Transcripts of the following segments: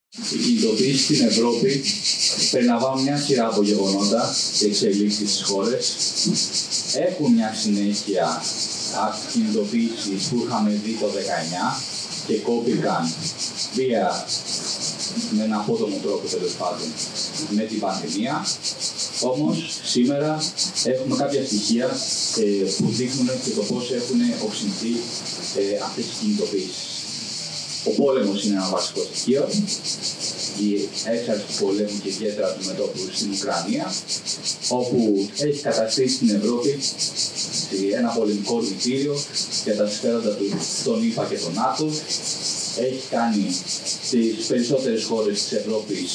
Οι κινητοποιήσεις στην Ευρώπη περιλαμβάνουν μια σειρά από γεγονότα και εξελίξεις στις χώρες. Έχουν μια συνέχεια κινητοποιήσεις που είχαμε δει το 19 και κόπηκαν βία με ένα απότομο τρόπο, τέλος πάντων, με την πανδημία. Όμως σήμερα έχουμε κάποια στοιχεία που δείχνουν και το πώς έχουν οξυνθεί αυτές οι κινητοποιήσεις. Ο πόλεμος είναι ένα βασικό στοιχείο. Η έξαρση του πολέμου και ιδιαίτερα του μετώπου στην Ουκρανία, όπου έχει καταστήσει στην Ευρώπη ένα πολεμικό ορμητήριο για τα συμφέροντα των ΗΠΑ και των ΝΑΤΟ. Έχει κάνει τις περισσότερες χώρες της Ευρώπης,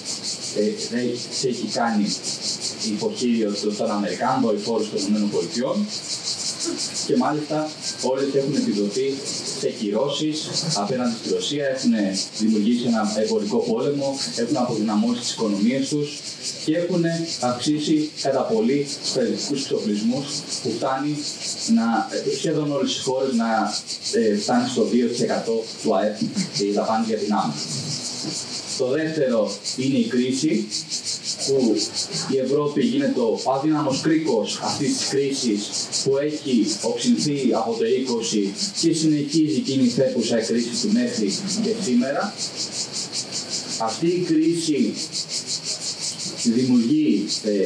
έχει κάνει υποχείριο των Αμερικάνων, δορυφόρους των ΗΠΑ, και μάλιστα όλες έχουν επιδοθεί σε κυρώσεις απέναντι στη Ρωσία, έχουν δημιουργήσει ένα εμπορικό πόλεμο, έχουν αποδυναμώσει τις οικονομίες τους και έχουν αυξήσει κατά πολύ τους στρατιωτικούς εξοπλισμούς, που φτάνει σχεδόν όλες τις χώρες να φτάνει στο 2% του ΑΕΠ και η δαπάνη για την άμυνα. Το δεύτερο είναι η κρίση, που η Ευρώπη γίνεται ο αδύναμος κρίκος αυτής της κρίσης, που έχει οξυνθεί από το 20 και συνεχίζει εκείνη η φέπουσα κρίση του μέχρι και σήμερα. Αυτή η κρίση δημιουργεί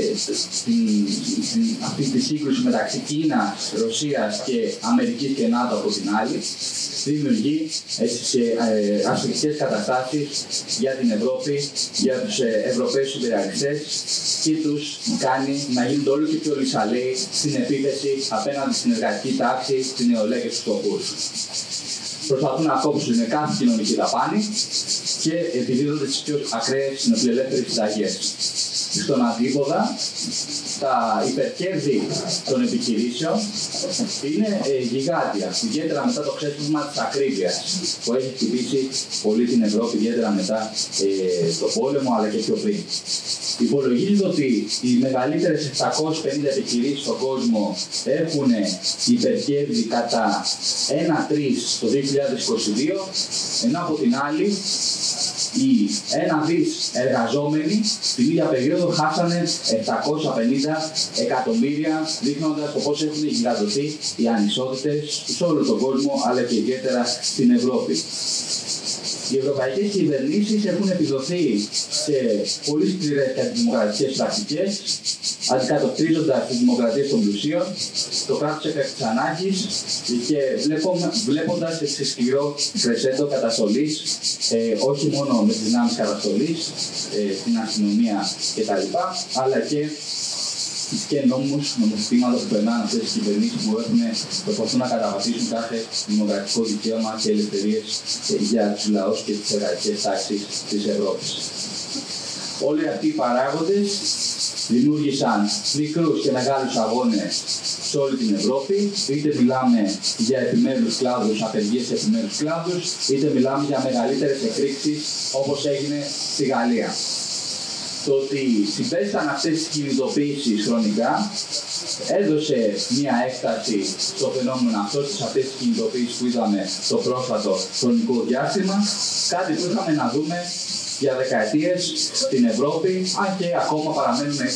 αυτή τη σύγκρουση μεταξύ Κίνας, Ρωσίας και Αμερικής και ΝΑΤΟ από την άλλη. Δημιουργεί ασφυκτικές καταστάσεις για την Ευρώπη, για τους Ευρωπαίους υπεριαλιστές, και τους κάνει να γίνονται όλο και πιο λυσαλέοι στην επίθεση απέναντι στην εργατική τάξη, στην νεολαία και στους φτωχούς. Προσπαθούν να κόψουν κάθε κοινωνική δαπάνη και επιδίδονται τις πιο ακραίες νεοφιλελεύθερες συνταγές. Στον αντίποδα, τα υπερκέρδη των επιχειρήσεων είναι γιγάντια, ιδιαίτερα μετά το ξέσπασμα της ακρίβειας που έχει χτυπήσει πολύ την Ευρώπη, ιδιαίτερα μετά το πόλεμο, αλλά και πιο πριν. Υπολογίζεται ότι οι μεγαλύτερες 750 επιχειρήσεις στον κόσμο έχουν υπερκέρδη κατά 1,3 το 2022, ενώ από την άλλη οι 1 δις εργαζόμενοι την ίδια περίοδο χάσανε 750 εκατομμύρια, δείχνοντας το πώς έχουν γιγαντωθεί οι ανισότητες σε όλο τον κόσμο, αλλά και ιδιαίτερα στην Ευρώπη. Οι ευρωπαϊκές κυβερνήσεις έχουν επιδοθεί σε πολύ σκληρές και αντιδημοκρατικές πρακτικές, αντικατοπτρίζοντας τις δημοκρατίες των πλουσίων, το κράτος έκτακτης ανάγκης και βλέποντας σε σκληρό κρεσέντο καταστολής, όχι μόνο με τις δυνάμεις καταστολής, την αστυνομία κτλ., αλλά και νομοθετήματα που περνάνε αυτές τις κυβερνήσεις που προσπαθούν να καταβαθμίσουν κάθε δημοκρατικό δικαίωμα και ελευθερίες για τους λαούς και τις εργατικές τάξεις της Ευρώπης. Όλοι αυτοί οι παράγοντες δημιούργησαν μικρούς και μεγάλους αγώνες σε όλη την Ευρώπη, είτε μιλάμε για επιμέρους κλάδους, απεργίες σε επιμέρους κλάδους, είτε μιλάμε για μεγαλύτερες εκρήξεις όπως έγινε στη Γαλλία. Το ότι συμπέσαν αυτές τις κινητοποιήσεις χρονικά έδωσε μια έκταση στο φαινόμενο αυτό, σε αυτές τις κινητοποιήσεις που είδαμε το πρόσφατο χρονικό διάστημα, κάτι που είχαμε να δούμε για δεκαετίες στην Ευρώπη, αν και ακόμα παραμένουμε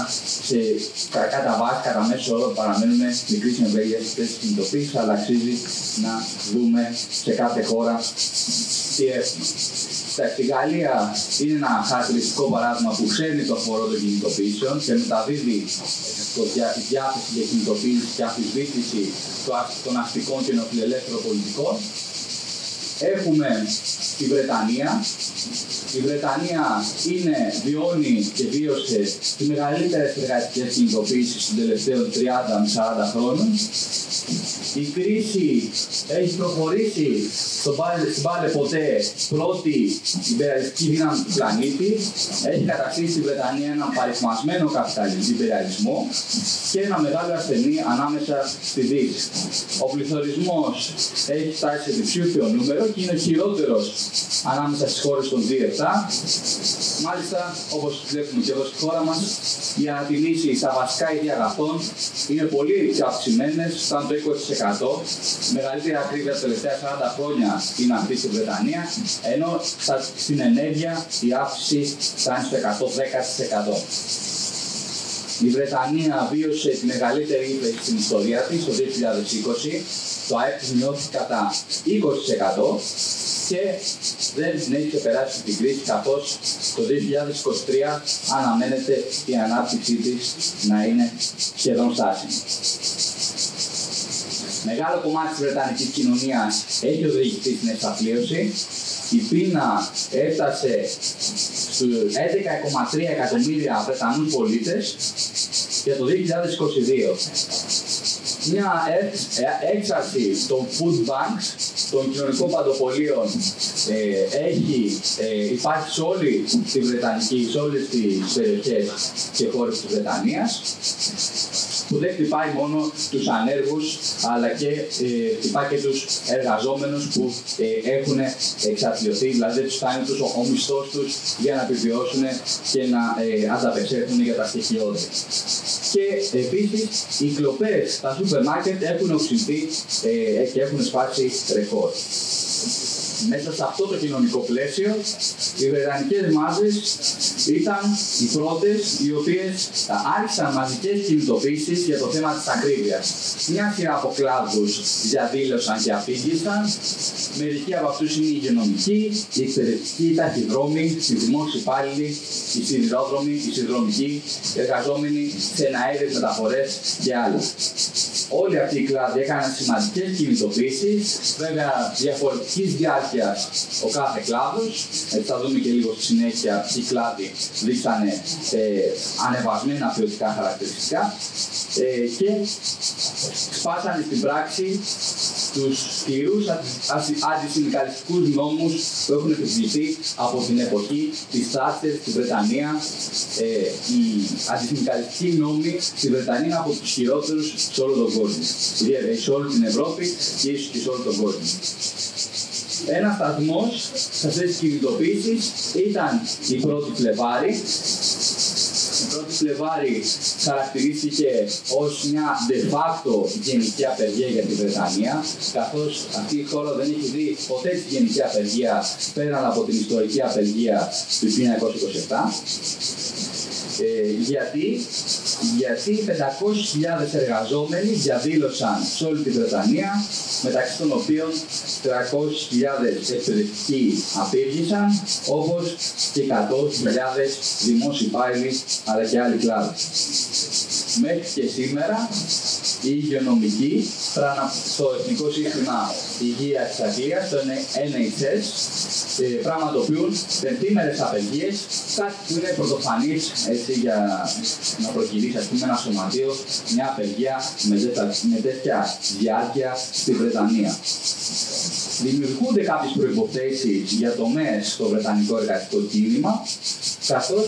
κατά βάση, κατά μέσο όρο, παραμένουμε μικρής εμβέλειας αυτές τις κινητοποιήσεις, αλλά αξίζει να δούμε σε κάθε χώρα τι έχουμε. Η Γαλλία είναι ένα χαρακτηριστικό παράδειγμα που ξέρει το φορό των κινητοποιήσεων και μεταδίδει τη διάθεση για κινητοποίηση και αμφισβήτηση των αστικών και νεοφιλελεύθερων πολιτικών. Έχουμε τη Βρετανία. Η Βρετανία βιώνει και βίωσε τις μεγαλύτερες εργατικές κινητοποιήσεις των τελευταίων 30 με 40 χρόνων. Η κρίση έχει προχωρήσει στην πάλε ποτέ πρώτη υπεραλιστική δύναμη του πλανήτη. Έχει καταστήσει στη Βρετανία έναν παριθμασμένο υπεραλισμό και ένα μεγάλο ασθενή ανάμεσα στη Δύση. Ο πληθωρισμός έχει φτάσει σε διψήφιο νούμερο νούμερο και είναι ο χειρότερος ανάμεσα στις χώρες των G7. Μάλιστα, όπως βλέπουμε και εδώ στη χώρα μας, οι ανατιμήσεις στα βασικά είδη αγαθών είναι πολύ πιο αυξημένες, φτάνουν το 20%. Μεγαλύτερη ακρίβεια τα τελευταία 40 χρόνια είναι αυτή στη Βρετανία, ενώ στην ενέργεια η αύξηση φτάνει στο 110%. Η Βρετανία βίωσε τη μεγαλύτερη ύφεση στην ιστορία της το 2020. Το ΑΕΠ της μειώθηκε κατά 20% και δεν την έχει ξεπεράσει την κρίση, καθώς το 2023 αναμένεται η ανάπτυξή της να είναι σχεδόν στάσιμη. Μεγάλο κομμάτι της βρετανικής κοινωνίας έχει οδηγηθεί στην εξαθλίωση. Η πείνα έφτασε στους 11,3 εκατομμύρια Βρετανούς πολίτες για το 2022. Μια έξαρση των food banks, των κοινωνικών παντοπολίων, υπάρχει σε όλη τη Βρετανική, σε όλες τις περιοχές και χώρες της Βρετανίας, που δεν χτυπάει μόνο τους ανέργους, αλλά και χτυπάει και τους εργαζόμενους που έχουν εξαθλιωθεί, δηλαδή δεν τους φτάνει ο μισθός τους για να επιβιώσουν και να ανταπεξέλθουν για τα στοιχειώδη. Και επίσης οι κλοπές στα σούπερ μάρκετ έχουν οξυνθεί και έχουν σπάσει ρεκόρ. Μέσα σε αυτό το κοινωνικό πλαίσιο, οι βρετανικές μάζες ήταν οι πρώτες οι οποίες άρχισαν μαζικές κινητοποίησεις για το θέμα της ακρίβειας. Μια σειρά από κλάδους διαδήλωσαν και απήγγειλαν. Μερικοί από αυτούς είναι οι υγειονομικοί, οι εκπαιδευτικοί, οι ταχυδρόμοι, οι δημόσιοι υπάλληλοι, οι σιδηρόδρομοι, οι συνδρομικοί, οι εργαζόμενοι σε εναέριες μεταφορές και άλλα. Όλοι αυτοί οι κλάδοι έκαναν σημαντικές κινητοποίησεις, βέβαια διαφορετικής διάρκειας ο κάθε κλάδος. Θα δούμε και λίγο στη συνέχεια οι κλάδοι δείξανε ανεβασμένα ποιοτικά χαρακτηριστικά και σπάσανε στην πράξη τους σκληρούς αντισυνδικαλιστικούς νόμους που έχουν επιβληθεί από την εποχή της Θάτσερ στη Βρετανία. Οι αντισυνδικαλιστικοί νόμοι στη Βρετανία είναι από τους χειρότερους σε όλο τον κόσμο. Σε όλη την Ευρώπη και ίσως και σε όλο τον κόσμο. Ένας σταθμός σε αυτές τις κινητοποίησεις ήταν η 1η Φλεβάρη. Η 1η Φλεβάρη χαρακτηρίστηκε ως μια de facto γενική απεργία για τη Βρετανία, καθώς αυτή η χώρα δεν έχει δει ποτέ τη γενική απεργία πέραν από την ιστορική απεργία του 1927. Γιατί 500.000 εργαζόμενοι διαδήλωσαν σε όλη τη Βρετανία, μεταξύ των οποίων 300.000 εκπαιδευτικοί απήργησαν, όπως και 100.000 δημόσιοι υπάλληλοι, αλλά και άλλοι κλάδοι. Μέχρι και σήμερα, οι υγειονομικοί στο Εθνικό Σύστημα Υγείας της Αγγλίας, το NHS, πραγματοποιούν πεντήμερες απεργίες, κάτι που είναι πρωτοφανής για να προκυρήσει ένα σωματείο, μια απεργία με τέτοια διάρκεια στη Βρετανία. Δημιουργούνται κάποιες προϋποθέσεις για τομές στο βρετανικό εργατικό κίνημα, καθώς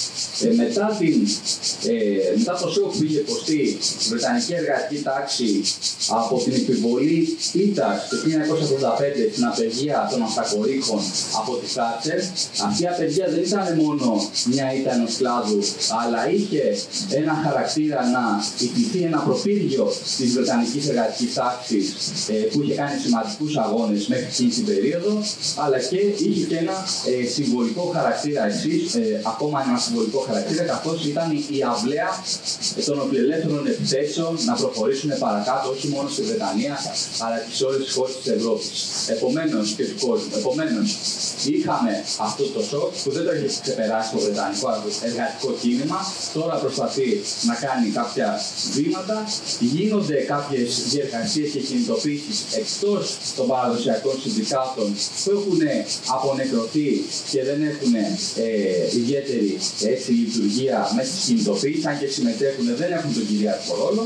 μετά το σοκ που είχε υποστεί η βρετανική εργατική τάξη από την επιβολή ήττας το 1985 στην απεργία των αυτακορύχων από τη Θάτσερ, αυτή η απεργία δεν ήταν μόνο μια ήττα ενός κλάδου, αλλά είχε ένα χαρακτήρα να ιτηθεί ένα προπύργιο της βρετανικής εργατικής τάξης που είχε κάνει σημαντικούς αγώνες μέχρι εκείνη την περίοδο, αλλά και είχε και ένα συμβολικό χαρακτήρα ακόμα ένα συμβολικό χαρακτήρα, καθώς ήταν η αυλαία των οπλελεύθερων επιθέσεων να προχωρήσουν παρακάτω, όχι μόνο στη Βρετανία, αλλά και σε όλες τις χώρες της Ευρώπης. Επομένως και του κόσμου. Επομένως, είχαμε αυτό το σοκ που δεν το έχει ξεπεράσει το βρετανικό εργατικό κίνημα. Τώρα προσπαθεί να κάνει κάποια βήματα. Γίνονται κάποιες διεργασίες και κινητοποίησεις εκτός των παραδοσιακών συνδικάτων που έχουν απονεκρωθεί και δεν έχουν ιδιαίτερη λειτουργία μέσα στις κινητοποίησεις, αν και συμμετέχουν, δεν έχουν τον κυριαρχικό ρόλο.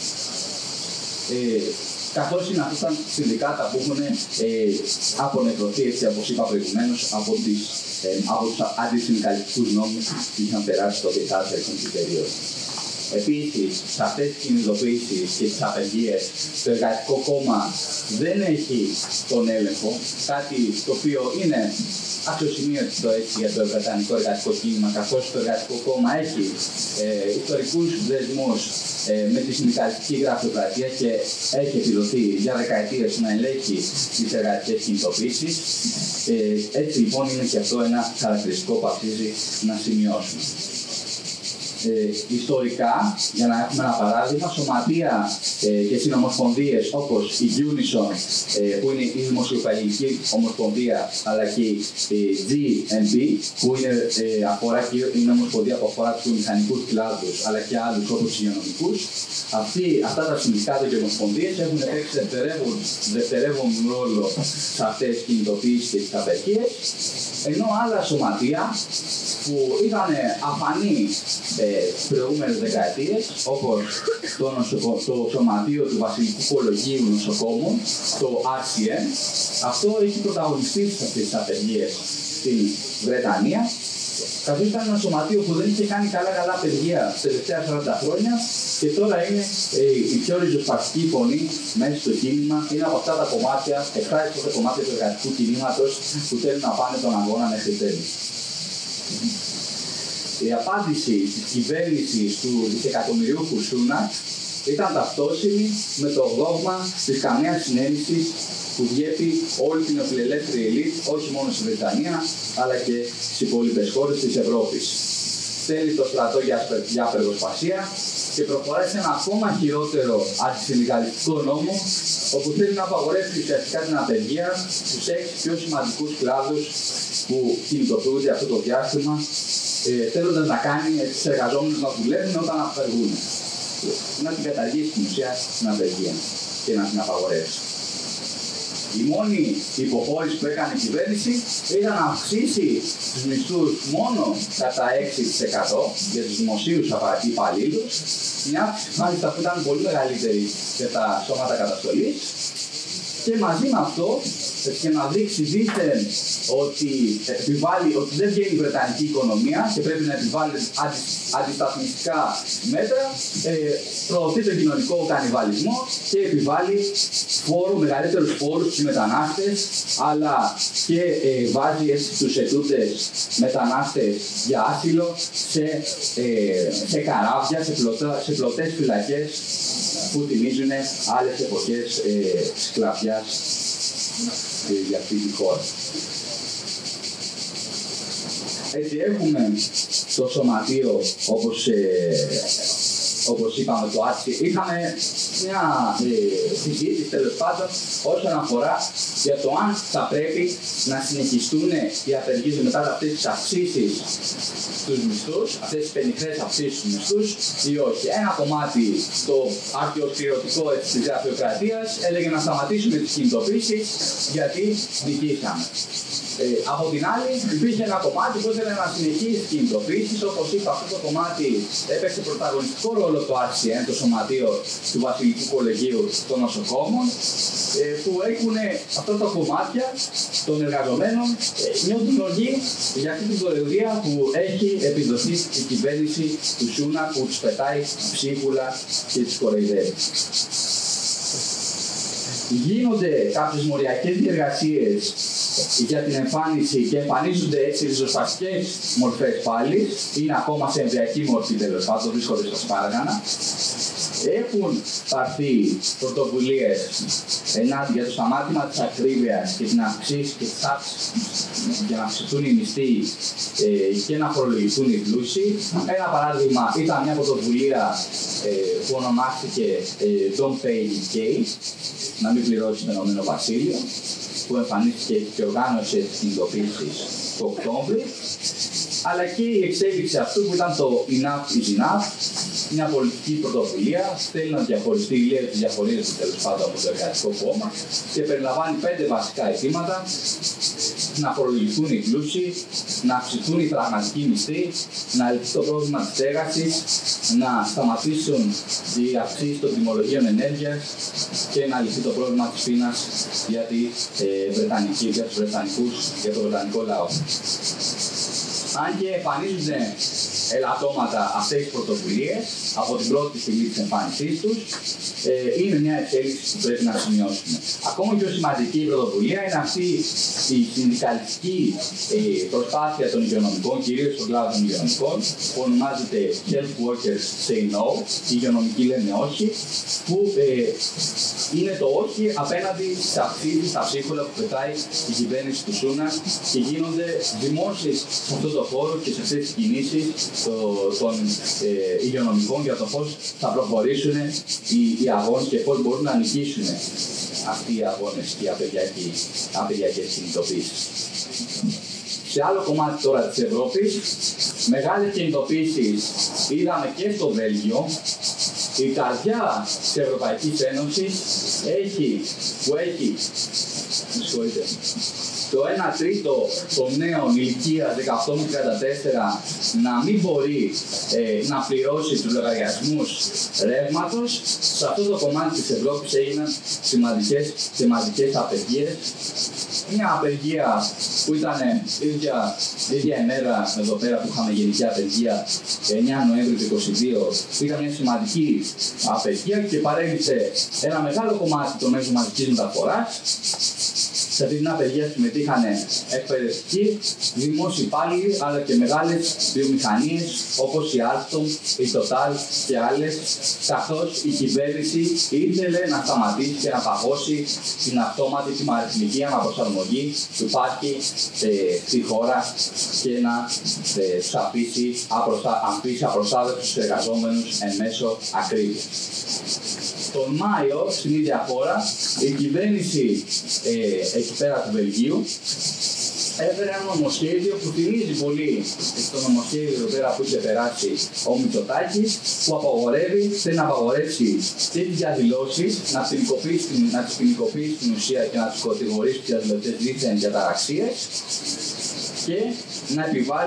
Καθώς είναι αυτά τα συνδικάτα που έχουν απονεκρωθεί, έτσι όπως είπα προηγουμένως, από τους αντισυνδικαλιστικούς νόμους που είχαν περάσει τότε η Θάτσερ εκείνη την περίοδο. Επίσης, σε αυτές τις κινητοποιήσεις και τις απεργίες, το Εργατικό Κόμμα δεν έχει τον έλεγχο, κάτι το οποίο είναι αξιοσημείωτο έτσι για το Βρετανικό Εργατικό Κίνημα, καθώς το Εργατικό Κόμμα έχει ιστορικούς δεσμούς με τη συνδικαλιστική γραφειοκρατία και έχει επιδοθεί για δεκαετίες να ελέγχει τις εργατικές κινητοποιήσεις. Έτσι λοιπόν είναι και αυτό ένα χαρακτηριστικό που αξίζει να σημειώσουμε. Ιστορικά, για να έχουμε ένα παράδειγμα, σωματεία και συνομοσπονδίες όπως η Unison, που είναι η Δημοσιοπαλληλική Ομοσπονδία, αλλά και η GMB, που είναι η ομοσπονδία που αφορά τους μηχανικούς κλάδους, αλλά και άλλους όπως τους υγειονομικούς. Αυτά τα συνδικάτα και ομοσπονδίες έχουν παίξει δευτερεύον ρόλο σε αυτές τις κινητοποιήσεις και τις απεργίες, ενώ άλλα σωματεία που ήταν αφανή προηγούμενες δεκαετίες, όπως το Σωματείο του Βασιλικού Κολεγίου Νοσοκόμων, το RCN, αυτό έχει πρωταγωνιστεί σε αυτές τις απεργίες στην Βρετανία, καθώς ήταν ένα σωματείο που δεν είχε κάνει καλά απεργία τα τελευταία 40 χρόνια και τώρα είναι η πιο ριζοσπαστική φωνή μέσα στο κίνημα. Είναι από αυτά τα κομμάτια, τα κομμάτια του εργατικού κινήματος που θέλουν να πάνε τον αγώνα μέχρι τέλους. Η απάντηση της κυβέρνησης του δισεκατομμυριούχου Σούνακ ήταν ταυτόσιμη με το δόγμα της καμίας συνένεσης που διέπει όλη την φιλελεύθερη ελίτ, όχι μόνο στη Βρετανία, αλλά και στις υπόλοιπες χώρες της Ευρώπης. Θέλει το στρατό για απεργοσπασία και προχωράει σε ένα ακόμα χειρότερο αντισυνδικαλιστικό νόμο, όπου θέλει να απαγορεύσει ουσιαστικά την απεργία στους 6 πιο σημαντικούς κλάδους που κινητοποιούνται αυτό το διάστημα, θέλοντας να κάνει τους εργαζόμενους να δουλεύουν όταν απεργούν. Να την καταργήσει στην ουσία την απεργία και να την απαγορεύσει. Η μόνη υποχώρηση που έκανε η κυβέρνηση ήταν να αυξήσει τους μισθούς μόνο κατά 6% για τους δημοσίους υπαλλήλους, μια αύξηση μάλιστα που ήταν πολύ μεγαλύτερη για τα σώματα καταστολής, και μαζί με αυτό και να δείξει δίθεν ότι δεν βγαίνει η Βρετανική οικονομία και πρέπει να επιβάλλει αντισταθμιστικά μέτρα, προωθεί τον κοινωνικό κανιβαλισμό και επιβάλλει μεγαλύτερους φόρους στους μετανάστες, αλλά και βάζει τους ετούντες μετανάστες για άσυλο σε καράβια, σε πλωτές φυλακές που θυμίζουν άλλες εποχές σκλαβιάς για αυτή τη χώρα. Έτσι έχουμε το σωματείο, όπως είπαμε, το άτσι. Είχαμε μια συζήτηση τέλος πάντων όσον αφορά για το αν θα πρέπει να συνεχιστούν οι απεργίες μετά από αυτές τις αυξήσεις στους μισθούς, αυτές τις πενιχρές αυξήσεις στους μισθούς ή όχι. Ένα κομμάτι, το αρχαιοσκληρωτικό της γραφειοκρατίας, έλεγε να σταματήσουμε τις κινητοποιήσεις γιατί νικήσαμε. Από την άλλη, υπήρχε ένα κομμάτι που ήθελε να συνεχίσει τις κινητοποιήσεις. Όπως είπα, αυτό το κομμάτι έπαιξε πρωταγωνιστικό ρόλο το RCN, το Σωματείο του Βασιλικού Κολεγίου των Νοσοκόμων, που έχουν αυτά τα κομμάτια των εργαζομένων νιώθουν οργή για αυτή την κοροϊδία που έχει επιδοθεί η κυβέρνηση του Σούνα, που τους πετάει ψίχουλα και τους κοροϊδεύει. Γίνονται κάποιες μοριακές διεργασίες για την εμφάνιση και εμφανίζονται έτσι ριζοσπαστικές μορφές πάλι, είναι ακόμα σε εμβριακή μορφή τέλος πάντων, βρίσκονται στα σπάργανα. Έχουν πάρθει πρωτοβουλίες ενάντια για το σταμάτημα της ακρίβειας και την αυξήση και τις αύξηση για να αυξηθούν οι μισθοί και να φορολογηθούν οι πλούσιοι. Ένα παράδειγμα ήταν μια πρωτοβουλία που ονομάστηκε Don't Pay UK, να μην πληρώσει το Ηνωμένο Βασίλειο, που εμφανίστηκε και οργάνωσε τις κινητοποιήσεις το Οκτώβρη, αλλά και η εξέλιξη αυτού που ήταν το Enough is Enough, μια πολιτική πρωτοβουλία, θέλει να διαχωριστεί, λέει τις διαφορίες του τέλος πάντων από το Εργατικό Κόμμα και περιλαμβάνει 5 βασικά αιτήματα: να φορολογηθούν οι πλούσιοι, να αυξηθούν οι πραγματικοί μισθοί, να λυθεί το πρόβλημα της στέγασης, να σταματήσουν οι αυξήσεις των τιμολογίων ενέργειας και να λυθεί το πρόβλημα της πείνας για το βρετανικό λαό. αν και εμφανίζονται ελαττώματα αυτές τις πρωτοβουλίες από την πρώτη στιγμή της εμφάνισής τους, είναι μια εξέλιξη που πρέπει να σημειώσουμε. Ακόμα πιο σημαντική η πρωτοβουλία είναι αυτή η συνδικαλιστική προσπάθεια των υγειονομικών, κυρίως στον κλάδο των υγειονομικών, που ονομάζεται Health Workers Say No, οι υγειονομικοί λένε όχι, που είναι το όχι απέναντι σε τα ψίχολα που πετάει η κυβέρνηση του Σούνα και γίνονται δημόσιες σε αυτό το χώρο και σε αυτές τις κινήσεις των υγειονομικών για το πώς θα προχωρήσουν οι αγώνες και πώς μπορούν να νικήσουν αυτοί οι αγώνες και οι απεργιακές κινητοποιήσεις. Σε άλλο κομμάτι τώρα της Ευρώπης, μεγάλες κινητοποιήσεις είδαμε και στο Βέλγιο. Η καρδιά της Ευρωπαϊκής Ένωσης που έχει το 1 τρίτο των νέων ηλικίας 18 με 34 να μην μπορεί να πληρώσει τους λογαριασμούς ρεύματος. Σε αυτό το κομμάτι της Ευρώπης έγιναν σημαντικές απεργίες. Μια απεργία που ήταν ίδια ημέρα εδώ πέρα που είχαμε γενική απεργία 9 Νοέμβρη του 2022, ήταν μια σημαντική απεργία και παρέλυσε ένα μεγάλο κομμάτι των μέσων μαζικής μεταφοράς. Σε αυτή την απεργία συμμετείχαν εκπαιδευτικοί, δημόσιοι υπάλληλοι, αλλά και μεγάλες βιομηχανίες όπως η Alstom, η Total και άλλες, καθώς η κυβέρνηση ήθελε να σταματήσει και να παγώσει την αυτόματη τιμαριθμική αναπροσαρμογή που υπάρχει στη χώρα και να τους αφήσει απροσάρτητους εργαζόμενους εν μέσω ακρίβειας. Τον Μάιο, στην ίδια χώρα, η κυβέρνηση εκεί πέρα του Βελγίου έφερε ένα νομοσχέδιο που θυμίζει πολύ το νομοσχέδιο εδώ πέρα που είχε περάσει ο Μητσοτάκης, που θέλει να απαγορεύσει και τις διαδηλώσεις, να τις ποινικοποιήσει στην ουσία και να τους κατηγορήσει τους διαδηλωτές δίθεν για ταραξίες και να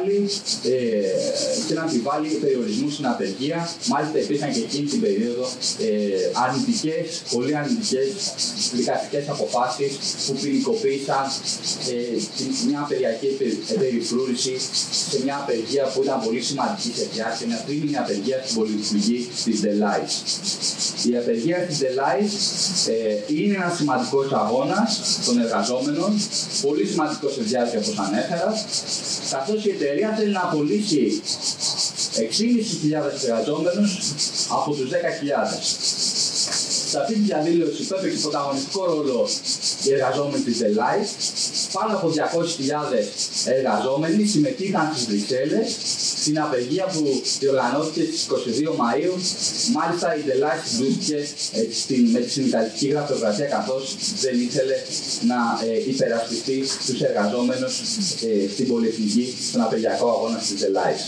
επιβάλλει περιορισμούς στην απεργία. Μάλιστα υπήρχαν και εκείνη την περίοδο πολύ αρνητικές δικαστικές αποφάσεις που ποινικοποίησαν μια απεργιακή περιφρούρηση σε μια απεργία που ήταν πολύ σημαντική σε διάρκεια, μια τρίμηνη απεργία στην πολυεθνική της Delhaize. Η απεργία της Delhaize είναι ένας σημαντικός αγώνας των εργαζόμενων, πολύ σημαντικός σε διάρκεια όπως ανέφερα, καθώς η εταιρεία θέλει να απολύσει 6.500 εργαζόμενους από τους 10.000. Σε αυτή τη διαδήλωση που έπαιξε πρωταγωνιστικό ρόλο οι εργαζόμενοι της Delhaize, πάνω από 200.000 εργαζόμενοι συμμετείχαν στις Βρυξέλλες στην απεργία που διοργανώθηκε στις 22 Μαΐου. Μάλιστα η Delhaize συγκρούστηκε με τη συνδικαλιστική γραφειοκρατία, καθώς δεν ήθελε να υπερασπιστεί τους εργαζόμενους στην πολυεθνική, στον απεργιακό αγώνα της Delhaize.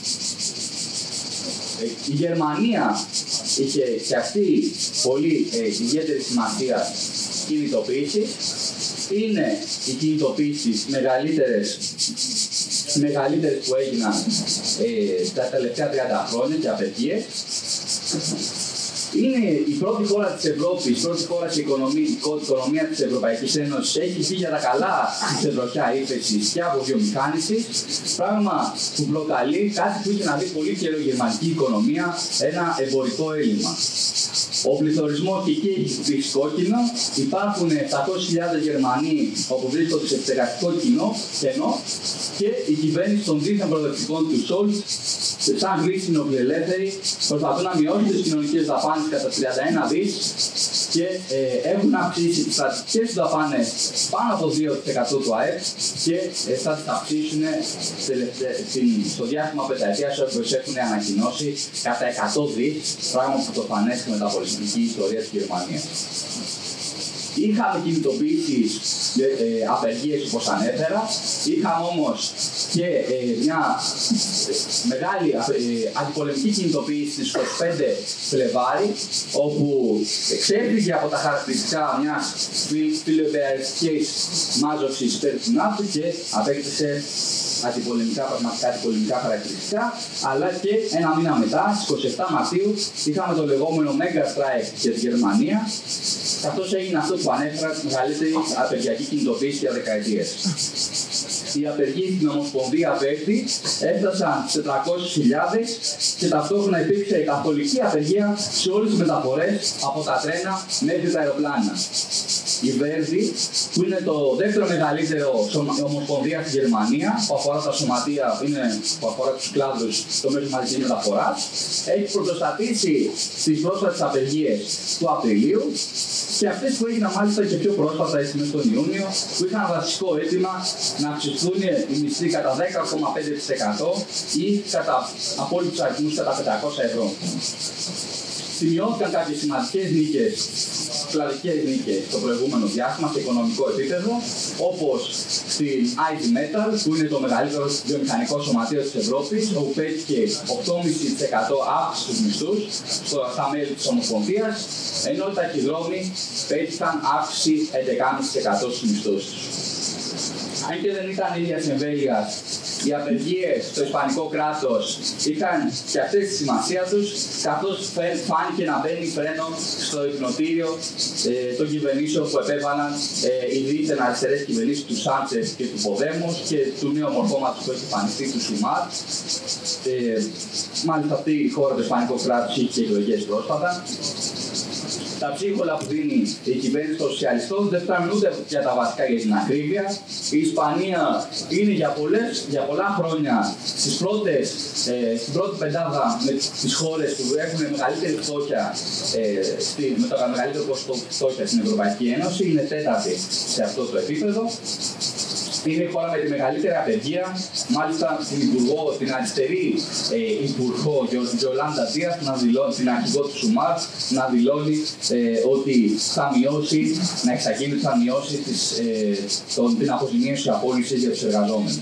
Η Γερμανία είχε και αυτή πολύ ιδιαίτερη σημασία κινητοποίηση. Είναι οι κινητοποίησεις μεγαλύτερες που έγιναν τα τελευταία 30 χρόνια και απεργίες. Είναι η πρώτη χώρα της Ευρώπης, η πρώτη χώρα στην οικονομία της Ευρωπαϊκής Ένωσης, έχει βγει για τα καλά της τροχιά ύφεσης και αποβιομηχάνησης, πράγμα που προκαλεί κάτι που είχε να δει πολύ καιρό η γερμανική οικονομία, ένα εμπορικό έλλειμμα. Ο πληθωρισμός και εκεί έχει χτυπήσει κόκκινο. Υπάρχουν 700.000 Γερμανοί όπου βρίσκονται σε επεξεργαστικό κενό και η κυβέρνηση των δίθεν προοδευτικών του Σόλτ, σαν χρήση νοπιελεύθερη, προσπαθούν να μειώσουν τις κοινωνικές δαπάνες κατά 31 δις και έχουν αυξήσει τις κρατικές δαπάνες πάνω από 2% του ΑΕΠ και θα τις αυξήσουν στο διάστημα πενταετίας όπως έχουν ανακοινώσει κατά 100 δις, πράγμα που το φανέσει με τα πολιτική ιστορία της Γερμανίας. Είχαμε κινητοποιήσεις απεργίες όπως ανέφερα, είχαμε όμως και μια μεγάλη αντιπολεμική κινητοποίηση στις 25 Φλεβάρι, όπου ξέφυγε από τα χαρακτηριστικά μιας φιλοεμπεριστικής μάζοξης υπέρ του ΝΑΤΟ και απέκτησε πραγματικά αντιπολεμικά χαρακτηριστικά, αλλά και ένα μήνα μετά, στις 27 Μαρτίου, είχαμε το λεγόμενο Mega Strike για τη Γερμανία, καθώς έγινε αυτό που ανέφερα, τη μεγαλύτερη απεργιακή κινητοποίηση για δεκαετίες. οι απεργοί στην Ομοσπονδία πέρσι έφτασαν σε 300.000 και ταυτόχρονα υπήρξε καθολική απεργία σε όλες τις μεταφορές από τα τρένα μέχρι τα αεροπλάνα. Η Verdi, που είναι το δεύτερο μεγαλύτερο ομοσπονδία στη Γερμανία, που αφορά τα σωματεία, που αφορά τους κλάδους στο μέσο μαζικής μεταφοράς, έχει πρωτοστατήσει στις πρόσφατες απεργίες του Απριλίου και αυτές που έγιναν μάλιστα και πιο πρόσφατα, έτσι μέσα τον Ιούνιο, που είχαν βασικό αίτημα να αυξηθούν οι μισθοί κατά 10,5% ή κατά απόλυτους αριθμούς κατά 500 ευρώ. Σημειώθηκαν κάποιες σημαντικές νίκες, κλαδικές νίκες στο προηγούμενο διάστημα σε οικονομικό επίπεδο, όπως στην IG Metal, που είναι το μεγαλύτερο βιομηχανικό σωματείο της Ευρώπης, όπου πέτυχε 8,5% αύξηση στους μισθούς στα μέλη της Ομοσπονδίας, ενώ οι ταχυδρόμοι πέτυχαν αύξηση 11,5% στους μισθούς τους. Αν και δεν ήταν ίδιας εμβέλειας, οι απεργίες στο Ισπανικό κράτος είχαν και αυτές τη σημασία τους, καθώς φάνηκε να μπαίνει φρένο στο υπνοτήριο των κυβερνήσεων που επέβαλαν οι δίθεν αριστερές κυβερνήσεις του Σάντσες και του Ποδέμος και του νέου μορφώματος που έχει εμφανιστεί, του Σουμάρ. Μάλιστα αυτή η χώρα, το Ισπανικό κράτος, είχε και εκλογές πρόσφατα. Τα ψίχολα που δίνει η κυβέρνηση των σοσιαλιστών δεν φτάνουν ούτε για τα βασικά για την ακρίβεια. Η Ισπανία είναι για πολλά χρόνια στην πρώτη πεντάδα με τις χώρες που έχουν μεγαλύτερη φτώχεια, με το μεγαλύτερο ποσοστό φτώχεια στην Ευρωπαϊκή Ένωση. Είναι τέταρτη σε αυτό το επίπεδο. Είναι η χώρα με τη μεγαλύτερη απεργία. Μάλιστα την αριστερή υπουργό Γιολάντα Δίας, την αρχηγό του Σουμάρ, να δηλώνει ότι θα μειώσει, να εξαγγείλει ότι θα μειώσει την αποζημίωση απόλυσης για τους εργαζόμενους.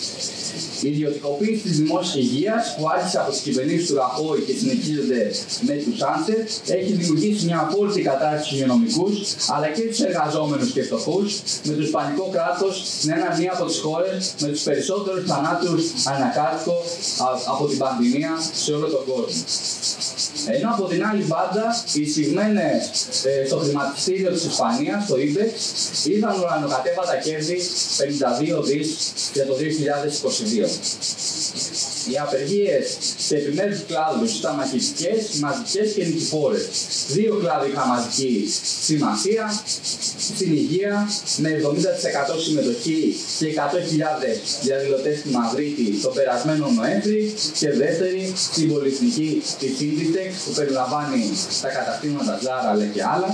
Η ιδιωτικοποίηση της δημόσιας υγείας που άρχισε από τις κυβερνήσεις του Ραχόη και συνεχίζονται με τους Σάντσες έχει δημιουργήσει μια απόλυτη κατάσταση στους υγειονομικούς αλλά και τους εργαζόμενους και φτωχούς, με το Ισπανικό κράτος να είναι μία από τις χώρες με τους περισσότερους θανάτους ανακάτοικο από την πανδημία σε όλο τον κόσμο. Ενώ από την άλλη μπάντα, οι εισηγμένες στο χρηματιστήριο της Ισπανίας, το IBEX, είδαν ουρανοκατέβατα κέρδη 52 δις για το 2022. Οι απεργίες σε επιμέρους κλάδους ήταν μαχητικές, μαζικές και νικηφόρες. Δύο κλάδοι είχαν μαζική σημασία. Στην υγεία, με 70% συμμετοχή και 100.000 διαδηλωτές στη Μαδρίτη τον περασμένο Νοέμβρη, και δεύτερη στην πολυεθνική της Inditex, που περιλαμβάνει τα καταστήματα Zara αλλά και άλλα,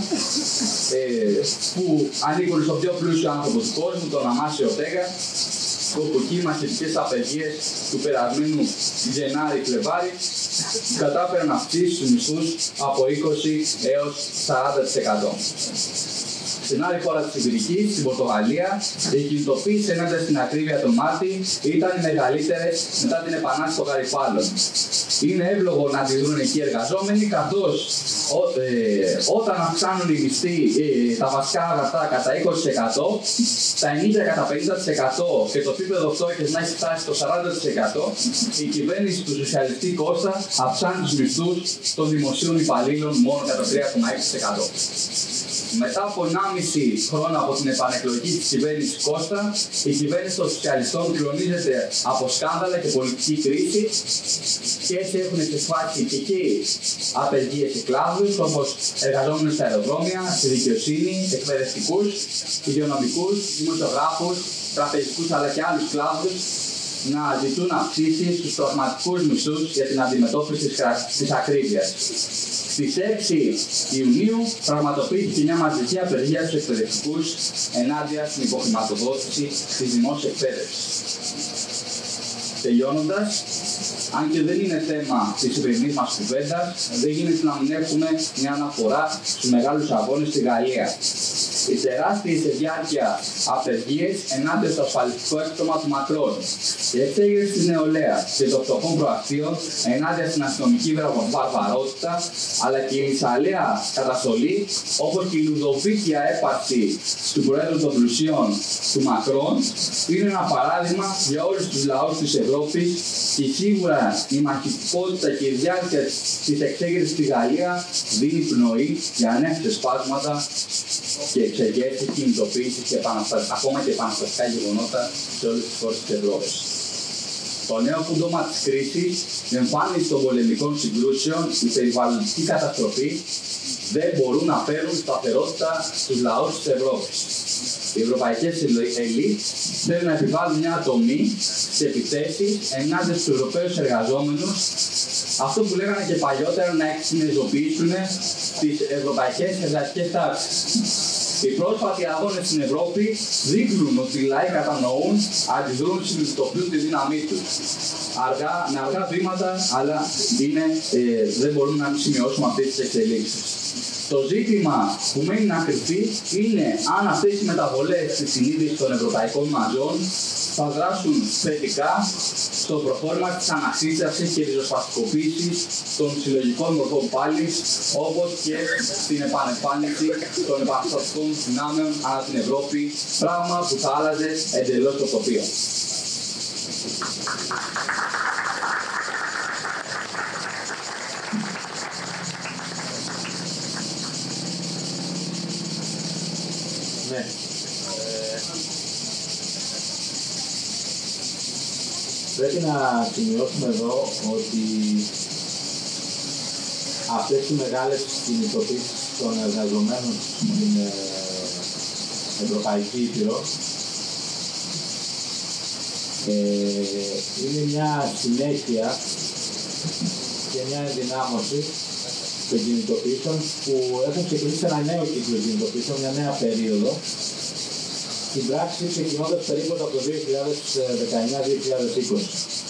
που ανήκουν στο πιο πλούσιο άνθρωπο του κόσμου, τον Αμάσιο Ορτέγα, όπου εκεί οι μαχητικές απεργίες του περασμένου Γενάρη-Φλεβάρη κατάφεραν να αυξήσει τους μισθούς από 20% έως 40%. Στην άλλη χώρα της Ιβηρικής, στην Πορτογαλία, οι κινητοποίησεις ενάντια στην ακρίβεια τον Μάρτι ήταν οι μεγαλύτερες μετά την επανάσταση των Γαριφάλων. Είναι εύλογο να αντιδρούν εκεί οι εργαζόμενοι, καθώς όταν αυξάνουν οι μισθοί, τα βασικά αγαθά κατά 20%, τα ενίκια κατά 50% και το επίπεδο φτώχειας να έχει φτάσει στο 40%, η κυβέρνηση του σοσιαλιστή Κώστα αυξάνει τους μισθούς των δημοσίων υπαλλήλων μόνο κατά 3,6%. Μετά από 1,5 χρόνο από την επανεκλογή της κυβέρνησης Κώστα, η κυβέρνηση των σοσιαλιστών κλονίζεται από σκάνδαλα και πολιτική κρίση και έτσι έχουν ξεσπάσει και εκεί απεργίες σε κλάδους όπως εργαζόμενους στα αεροδρόμια, στη δικαιοσύνη, εκπαιδευτικούς, υγειονομικούς, δημοσιογράφους, τραπεζικούς αλλά και άλλους κλάδους να ζητούν αυξήσεις στους πραγματικούς μισθούς για την αντιμετώπιση της ακρίβειας. Στις 6 Ιουνίου πραγματοποιήθηκε μια μαζική απεργία στους εκπαιδευτικούς ενάντια στην υποχρηματοδότηση της δημόσιας εκπαίδευσης. Τελειώνοντας, αν και δεν είναι θέμα της σημερινής μας κουβέντας, δεν γίνεται να μην έχουμε μια αναφορά στους μεγάλους αγώνες στη Γαλλία. Οι τεράστιες σε διάρκεια απεργίες ενάντια στο ασφαλιστικό έκτομα του Μακρόν, η εξέγερση της νεολαίας και των φτωχών προακτίων ενάντια στην αστυνομική βαρβαρότητα, αλλά και η λυσαλέα καταστολή, όπως και η λουδοβίκια έπαρξη του Προέδρου των Πλουσίων του Μακρόν, είναι ένα παράδειγμα για όλους τους λαούς της Ευρώπης και σίγουρα η μαχητικότητα και η διάρκεια της εξέγερσης στη Γαλλία δίνει πνοή για νέα ξεσπάσματα και εξεγέρσεις, κινητοποίησεις και ακόμα και επαναστατικά γεγονότα σε όλες τις χώρες της Ευρώπης. Το νέο πούντομα της κρίσης, η εμφάνιση των πολεμικών συγκρούσεων, η περιβαλλοντική καταστροφή δεν μπορούν να φέρουν σταθερότητα στους λαούς της Ευρώπης. Οι ευρωπαϊκές ελίτ θέλουν να επιβάλλουν μια ατομή σε επιθέσεις ενάντια στους Ευρωπαίους εργαζόμενους, αυτό που λέγανε και παλιότερα, να εξυνεζοποιήσουν τις ευρωπαϊκές εργατικές τάξεις. Οι πρόσφατοι αγώνες στην Ευρώπη δείχνουν ότι οι λαοί κατανοούν, αντιδρούν, συνειδητοποιούν τη δύναμή τους. Με αργά βήματα, αλλά δεν μπορούμε να σημειώσουμε αυτές τις εξελίξεις. Το ζήτημα που μένει να κρυφτεί είναι αν αυτές οι μεταβολές στη συνείδηση των ευρωπαϊκών μαζών θα δράσουν θετικά στο προχώρημα της ανασύστασης και ριζοσπαστικοποίησης των συλλογικών μορφών πάλης, όπως και στην επανεμφάνιση των επαναστατικών δυνάμεων ανά την Ευρώπη, πράγμα που θα άλλαζε εντελώς το τοπίο. Ναι. Πρέπει να σημειώσουμε εδώ ότι αυτές οι μεγάλες κινητοποίησεις των εργαζομένων στην Ευρωπαϊκή Ήπειρο είναι μια συνέχεια και μια ενδυνάμωση των κινητοποιήσεων που έχουν ξεκινήσει ένα νέο κύκλο κινητοποιήσεων, μια νέα περίοδο. Στην πράξη ξεκινώντας περίπου από το 2019-2020.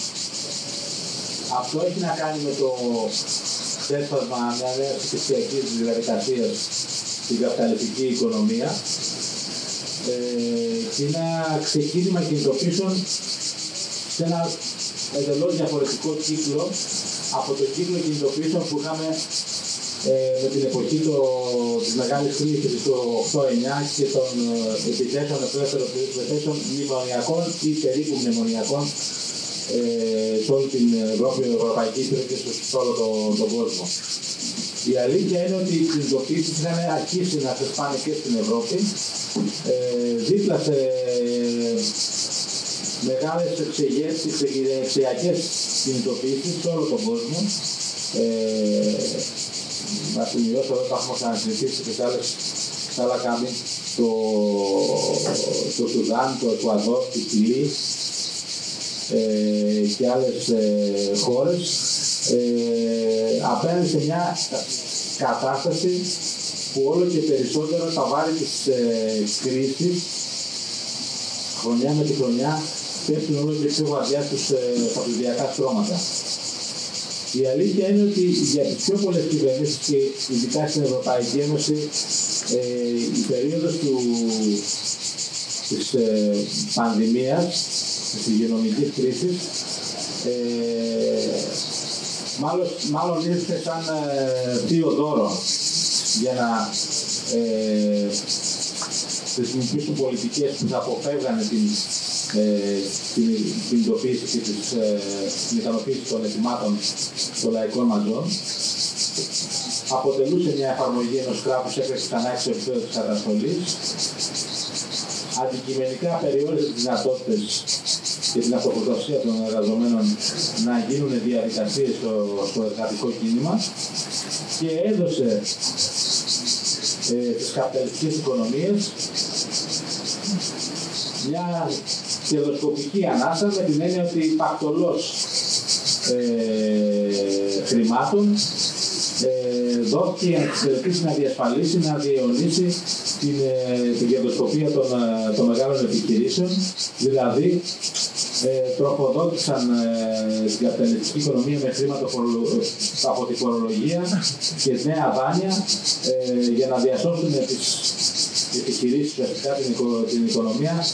Αυτό έχει να κάνει με το θέσπασμα μια νέα ψηφιακής διαδικασίας στην καπιταλιστική οικονομία και ένα ξεκίνημα κινητοποιήσεων σε ένα εντελώς διαφορετικό κύκλο από το κύκλο κινητοποιήσεων που είχαμε με την εποχή της μεγάλης κρίσης του 8-9 και των επιθέσεων επιθέσεων μνημονιακών ή περίπου μνημονιακών σε όλη την Ευρωπαϊκή Ήπειρο και σε όλο τον κόσμο. Η αλήθεια είναι ότι οι κινητοποιήσεις είχαν αρχίσει να ξεσπάνε και στην Ευρώπη δίπλα σε μεγάλες εξαιακές κινητοποιήσεις σε όλο τον κόσμο. Να σημειώσω εδώ τα έχουμε ξανασυζητήσει και σε άλλα κάμπι, το Σουδάν, το Εκουαδόρ, τη Χιλή και άλλες χώρες απέναντι σε μια κατάσταση που όλο και περισσότερο τα βάρη της κρίσης χρονιά με τη χρονιά πέφτουν όλο και πιο βαριά στα πληθυακά στρώματα. Η αλήθεια είναι ότι για τις πιο πολλές κυβερνήσεις και ειδικά στην Ευρωπαϊκή Ένωση η περίοδος της πανδημίας, της υγειονομικής κρίσης μάλλον ήρθε σαν θείο δώρο για να χρησιμοποιήσουν πολιτικές που θα αποφεύγανε την κινητοποίηση και την ικανοποίηση των ετοιμάτων των λαϊκών μαζών. Αποτελούσε μια εφαρμογή ενός κράτους έκρηξης ανάξης επίπεδο της καταστολής. Αντικειμενικά περιόριζε τις δυνατότητες και την αυτοπροστασία των εργαζομένων να γίνουν διαδικασίες στο εργατικό κίνημα και έδωσε στις καπιταλιστικές οικονομίες μια κερδοσκοπική ανάσα με την έννοια ότι πακτολός χρημάτων δόθηκε για να τις ελπίσει να διασφαλίσει, να διαιωνίσει την κερδοσκοπία των μεγάλων επιχειρήσεων, δηλαδή τροφοδότησαν την καπιταλιστική οικονομία με χρήματα από τη φορολογία και νέα δάνεια για να διασώσουν τις επιχειρήσεις ουσιαστικά την οικονομία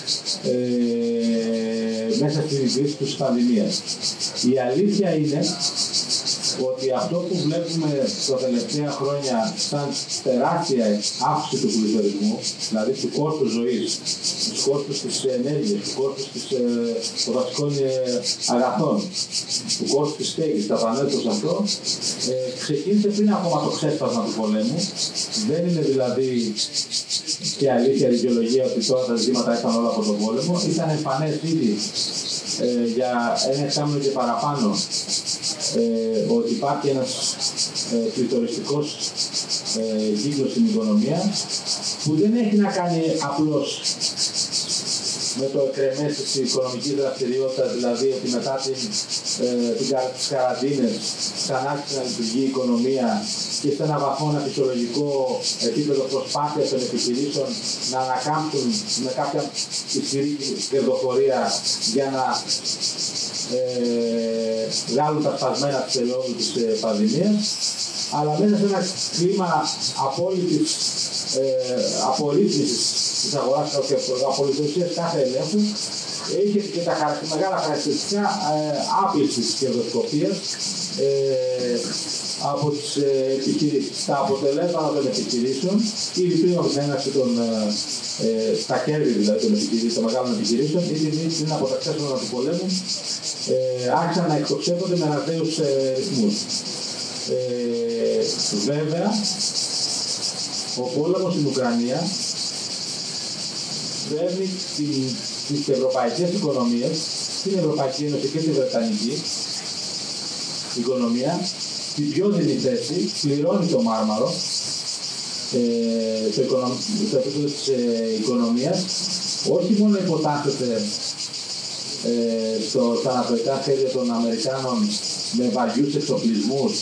μέσα στην κρίση της πανδημίας. Η αλήθεια είναι ότι αυτό που βλέπουμε τα τελευταία χρόνια σαν τεράστια αύξηση του πληθωρισμού, δηλαδή του κόστους ζωής, του κόστους της ενέργειας, του κόστους των βασικών αγαθών, του κόστους της στέγης, θα επανέλθω σε αυτό, ξεκίνησε πριν ακόμα το ξέσπασμα του πολέμου. Δεν είναι δηλαδή και αλήθεια η δικαιολογία ότι τώρα τα ζητήματα ήρθαν όλα από τον πόλεμο. Ήταν εμφανές ήδη για ένα εξάμηνο και παραπάνω ότι υπάρχει ένας πληθωριστικός κύκλος στην οικονομία που δεν έχει να κάνει απλώς με το εκρεμές της οικονομικής δραστηριότητας, δηλαδή ότι μετά τις καραντίνες ξανά να λειτουργεί η οικονομία και σε ένα βαθμό ένα φυσιολογικό επίπεδο προσπάθεια των επιχειρήσεων να ανακάμψουν με κάποια ισχυρή κερδοφορία για να βγάλουν τα σπασμένα της ελαιόδου της πανδημίας, αλλά μέσα σε ένα κλίμα απόλυτης απορρίθμισης της αγοράς και απολυτωσίας κάθε ελέγχου, είχε και τα μεγάλα χαρακτηριστικά άπλησης της κερδοσκοπίας από τις επιχειρήσεις. Τα αποτελέσματα των επιχειρήσεων, ήδη πριν από την έναρξη τα κέρδη δηλαδή των μεγάλων επιχειρήσεων, ήδη πριν από τα ξέσπασμα του πολέμου, άρχισαν να εκτοξεύονται με ραγδαίους ρυθμούς. Βέβαια, ο πόλεμος στην Ουκρανία φέρνει τις ευρωπαϊκές οικονομίες, την Ευρωπαϊκή Ένωση και τη Βρετανική οικονομία, στην πιο δινή θέση, πληρώνει το μάρμαρο στο επίπεδο της οικονομίας, όχι μόνο υποτάσσεται στα ανατολικά σχέδια των Αμερικάνων με βαριούς εξοπλισμούς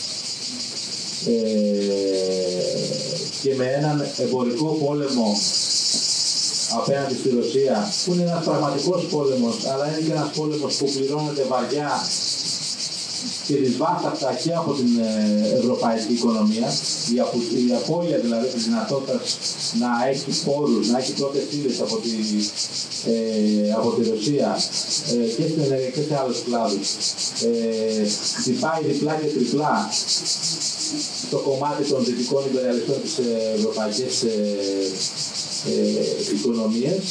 και με έναν εμπορικό πόλεμο απέναντι στη Ρωσία, που είναι ένας πραγματικός πόλεμος, αλλά είναι και ένας πόλεμος που πληρώνεται βαριά και δυσβάσταχτα και από την ευρωπαϊκή οικονομία, η απώλεια δηλαδή της δυνατότητας να έχει πόρους, να έχει πρώτες ύλες από τη Ρωσία και στην ενέργεια και σε άλλους κλάδους, χτυπάει διπλά και τριπλά στο κομμάτι των δυτικών υπεριαλιστών της ευρωπαϊκής οικονομίας,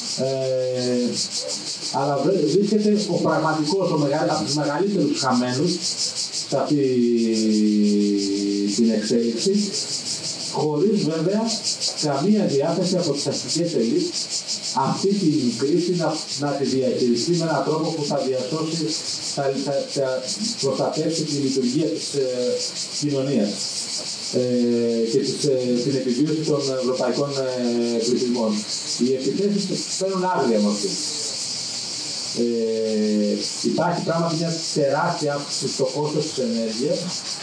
αλλά βρίσκεται ο πραγματικός, από τους μεγαλύτερους χαμένους σε αυτή την εξέλιξη, χωρίς βέβαια καμία διάθεση από τις αστικές ελίτ αυτή την κρίση να τη διαχειριστεί με έναν τρόπο που θα διασώσει, θα προστατεύσει τη λειτουργία της κοινωνίας και την επιβίωση των ευρωπαϊκών πληθυσμών. Οι επιθέσεις φέρνουν άγρια μορφή. Υπάρχει πράγματι μια τεράστια αύξηση στο κόστος της ενέργειας,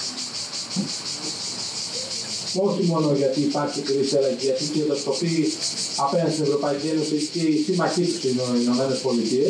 όχι μόνο γιατί υπάρχει κρίση, αλλά και γιατί η κερδοσκοπεί απέναντι στην Ευρωπαϊκή Ένωση και οι σύμμαχοί τους στις Ηνωμένες Πολιτείες.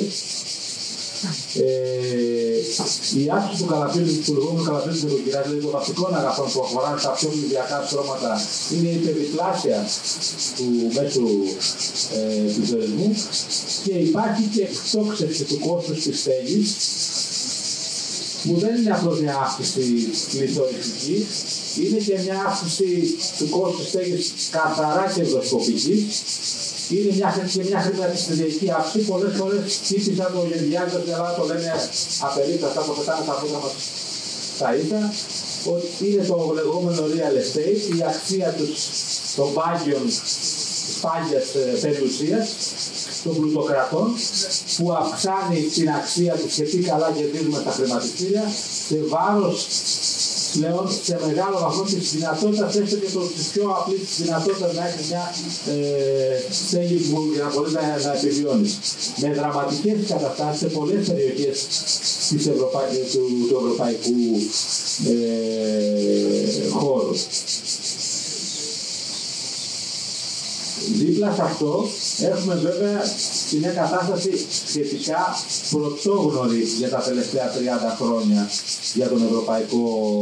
Η αύξηση του λεγόμενου καλαθρίου του νοικοκυριά, δηλαδή των βασικών αγαθών που αφορά τα πιο πληθυσμιακά στρώματα, είναι υπερδιπλάσια του μέσου πληθωρισμού και υπάρχει και εκτόξευση του κόστους της στέγης, που δεν είναι απλώς μια αύξηση πληθωριστική, είναι και μια αύξηση του κόστους της στέγης καθαρά κερδοσκοπική. Είναι μια χρηματιστηριακή αύξηση. Πολλές φορές τύποι σαν το Γεωργιάδη στην Ελλάδα το λένε απερίπτωστα, το πετάνε στα φούτρα μας τα ίσα, ότι είναι το λεγόμενο real estate, η αξία των πάγιων πάγιας περιουσίας, των πλουτοκρατών, που αυξάνει την αξία του και τι καλά κερδίζουμε στα χρηματιστήρια, σε βάρος πλέον σε μεγάλο βαθμό της δυνατότητας, έστω και της πιο απλής δυνατότητας να έχει μια στέγη για να μπορεί να επιβιώνει. Με δραματικές καταστάσεις σε πολλές περιοχές του ευρωπαϊκού χώρου. Δίπλα σε αυτό έχουμε βέβαια και μια κατάσταση σχετικά πρωτόγνωρη για τα τελευταία 30 χρόνια για τον ευρωπαϊκό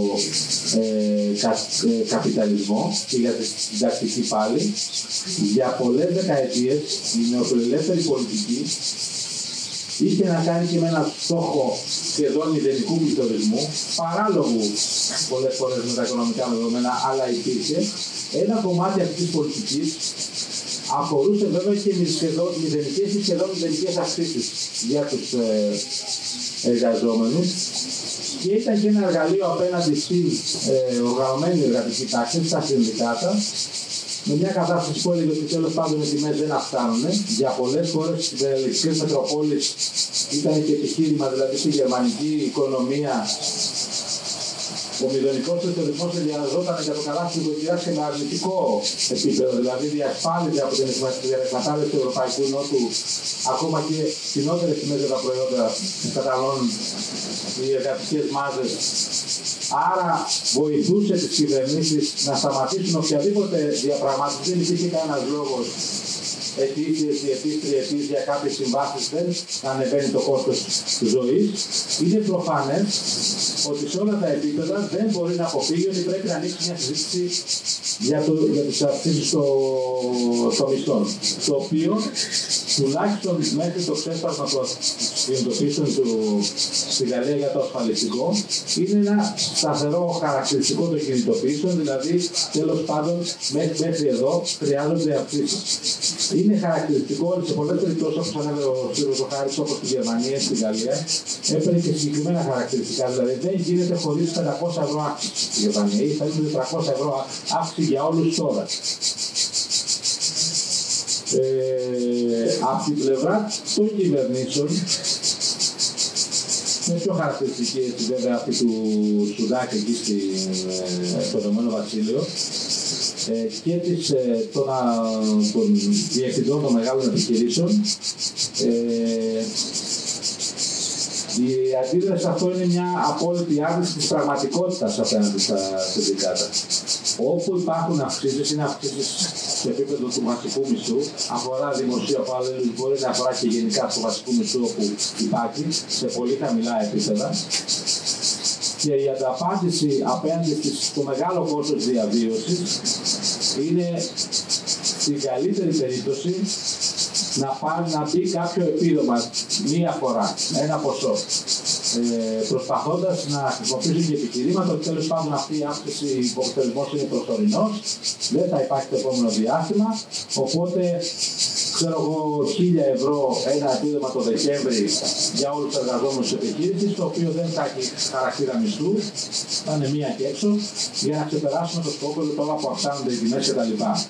καπιταλισμό και για τη συντακτική πάλι. Για πολλές δεκαετίες η νεοφιλελεύθερη πολιτική είχε να κάνει και με έναν στόχο σχεδόν μηδενικού πληθωρισμού, παράλογου πολλές φορές με τα οικονομικά δεδομένα, αλλά υπήρχε, ένα κομμάτι αυτής της πολιτικής αφορούσε βέβαια και μηδενικές ή σχεδόν μηδενικές αυξήσεις για τους εργαζόμενους και ήταν και ένα εργαλείο απέναντι στην οργανωμένη εργατική τάξη, στα συνδικάτα, με μια κατάσταση που έλεγε ότι τέλος πάντων οι τιμές δεν αυξάνουν. Για πολλές χώρες της ελληνικής Μετροπόλης ήταν και επιχείρημα, δηλαδή στη γερμανική οικονομία, ο μηδενικός πληθωρισμός διαδόταν για το καλάθι του νοικοκυριά σε ένα αρνητικό επίπεδο, δηλαδή διασφάλιζε από την εκμετάλλευση του Ευρωπαϊκού Νότου ακόμα και φθηνότερες τιμές για τα προϊόντα που καταναλώνουν οι εργατικές μάζες. Άρα βοηθούσε τις κυβερνήσεις να σταματήσουν οποιαδήποτε διαπραγμάτευση. Δεν υπήρχε κανένας λόγος ετήσιες, διετής, τριετής για κάποιες συμβάσεις δεν ανεβαίνει το κόστος της ζωής. Είναι προφανές ότι σε όλα τα επίπεδα δεν μπορεί να αποφύγει ότι πρέπει να ανοίξει μια συζήτηση για τις αυξήσεις των μισθών. Το οποίο τουλάχιστον μέχρι το ξέσπασμα των κινητοποιήσεων στη Γαλλία για το ασφαλιστικό είναι ένα σταθερό χαρακτηριστικό των κινητοποιήσεων, δηλαδή τέλος πάντων μέχρι εδώ χρειάζονται αυξήσεις. Είναι χαρακτηριστικό ότι σε πολλές περιπτώσεις, όπως ανέφερε ο κ. Ζωχάρης, όπως στη Γερμανία, στη Γαλλία, έπαιρνε και συγκεκριμένα χαρακτηριστικά. Δηλαδή δεν γίνεται χωρίς 500 ευρώ αύξηση στη Γερμανία ή θα είναι 400 ευρώ αύξηση για όλους τώρα. Από την πλευρά των κυβερνήσεων, με πιο χαρακτηριστική βέβαια αυτή του Σουδάκη εκεί στο Ηνωμένο Βασίλειο και των διευθυντών των μεγάλων επιχειρήσεων, η αντίδραση σε αυτό είναι μια απόλυτη άρνηση της πραγματικότητας απέναντι στα συνδικάτα. Όπου υπάρχουν αυξήσεις, είναι αυξήσεις στο επίπεδο του βασικού μισθού, αφορά δημοσίου απαλλήλου, μπορεί να αφορά και γενικά στο βασικό μισθού όπου υπάρχει, σε πολύ χαμηλά επίπεδα. Και η ανταπάντηση απέναντι στο μεγάλο κόστος διαβίωσης είναι στην καλύτερη περίπτωση να μπει κάποιο επίδομα μία φορά, ένα ποσό. Προσπαθώντας να χρησιμοποιήσουν και επιχειρήματα ότι τέλος πάντων αυτή η αύξηση υποκριτισμός είναι προσωρινός, δεν θα υπάρχει το επόμενο διάστημα, οπότε ξέρω εγώ 1.000 ευρώ ένα επίδομα το Δεκέμβρη για όλους τους εργαζόμενους της επιχείρησης, το οποίο δεν θα έχει χαρακτήρα μισθού, θα είναι μία και έξω, για να ξεπεράσουμε το σκόπο τώρα που αυξάνονται οι τιμές κτλ.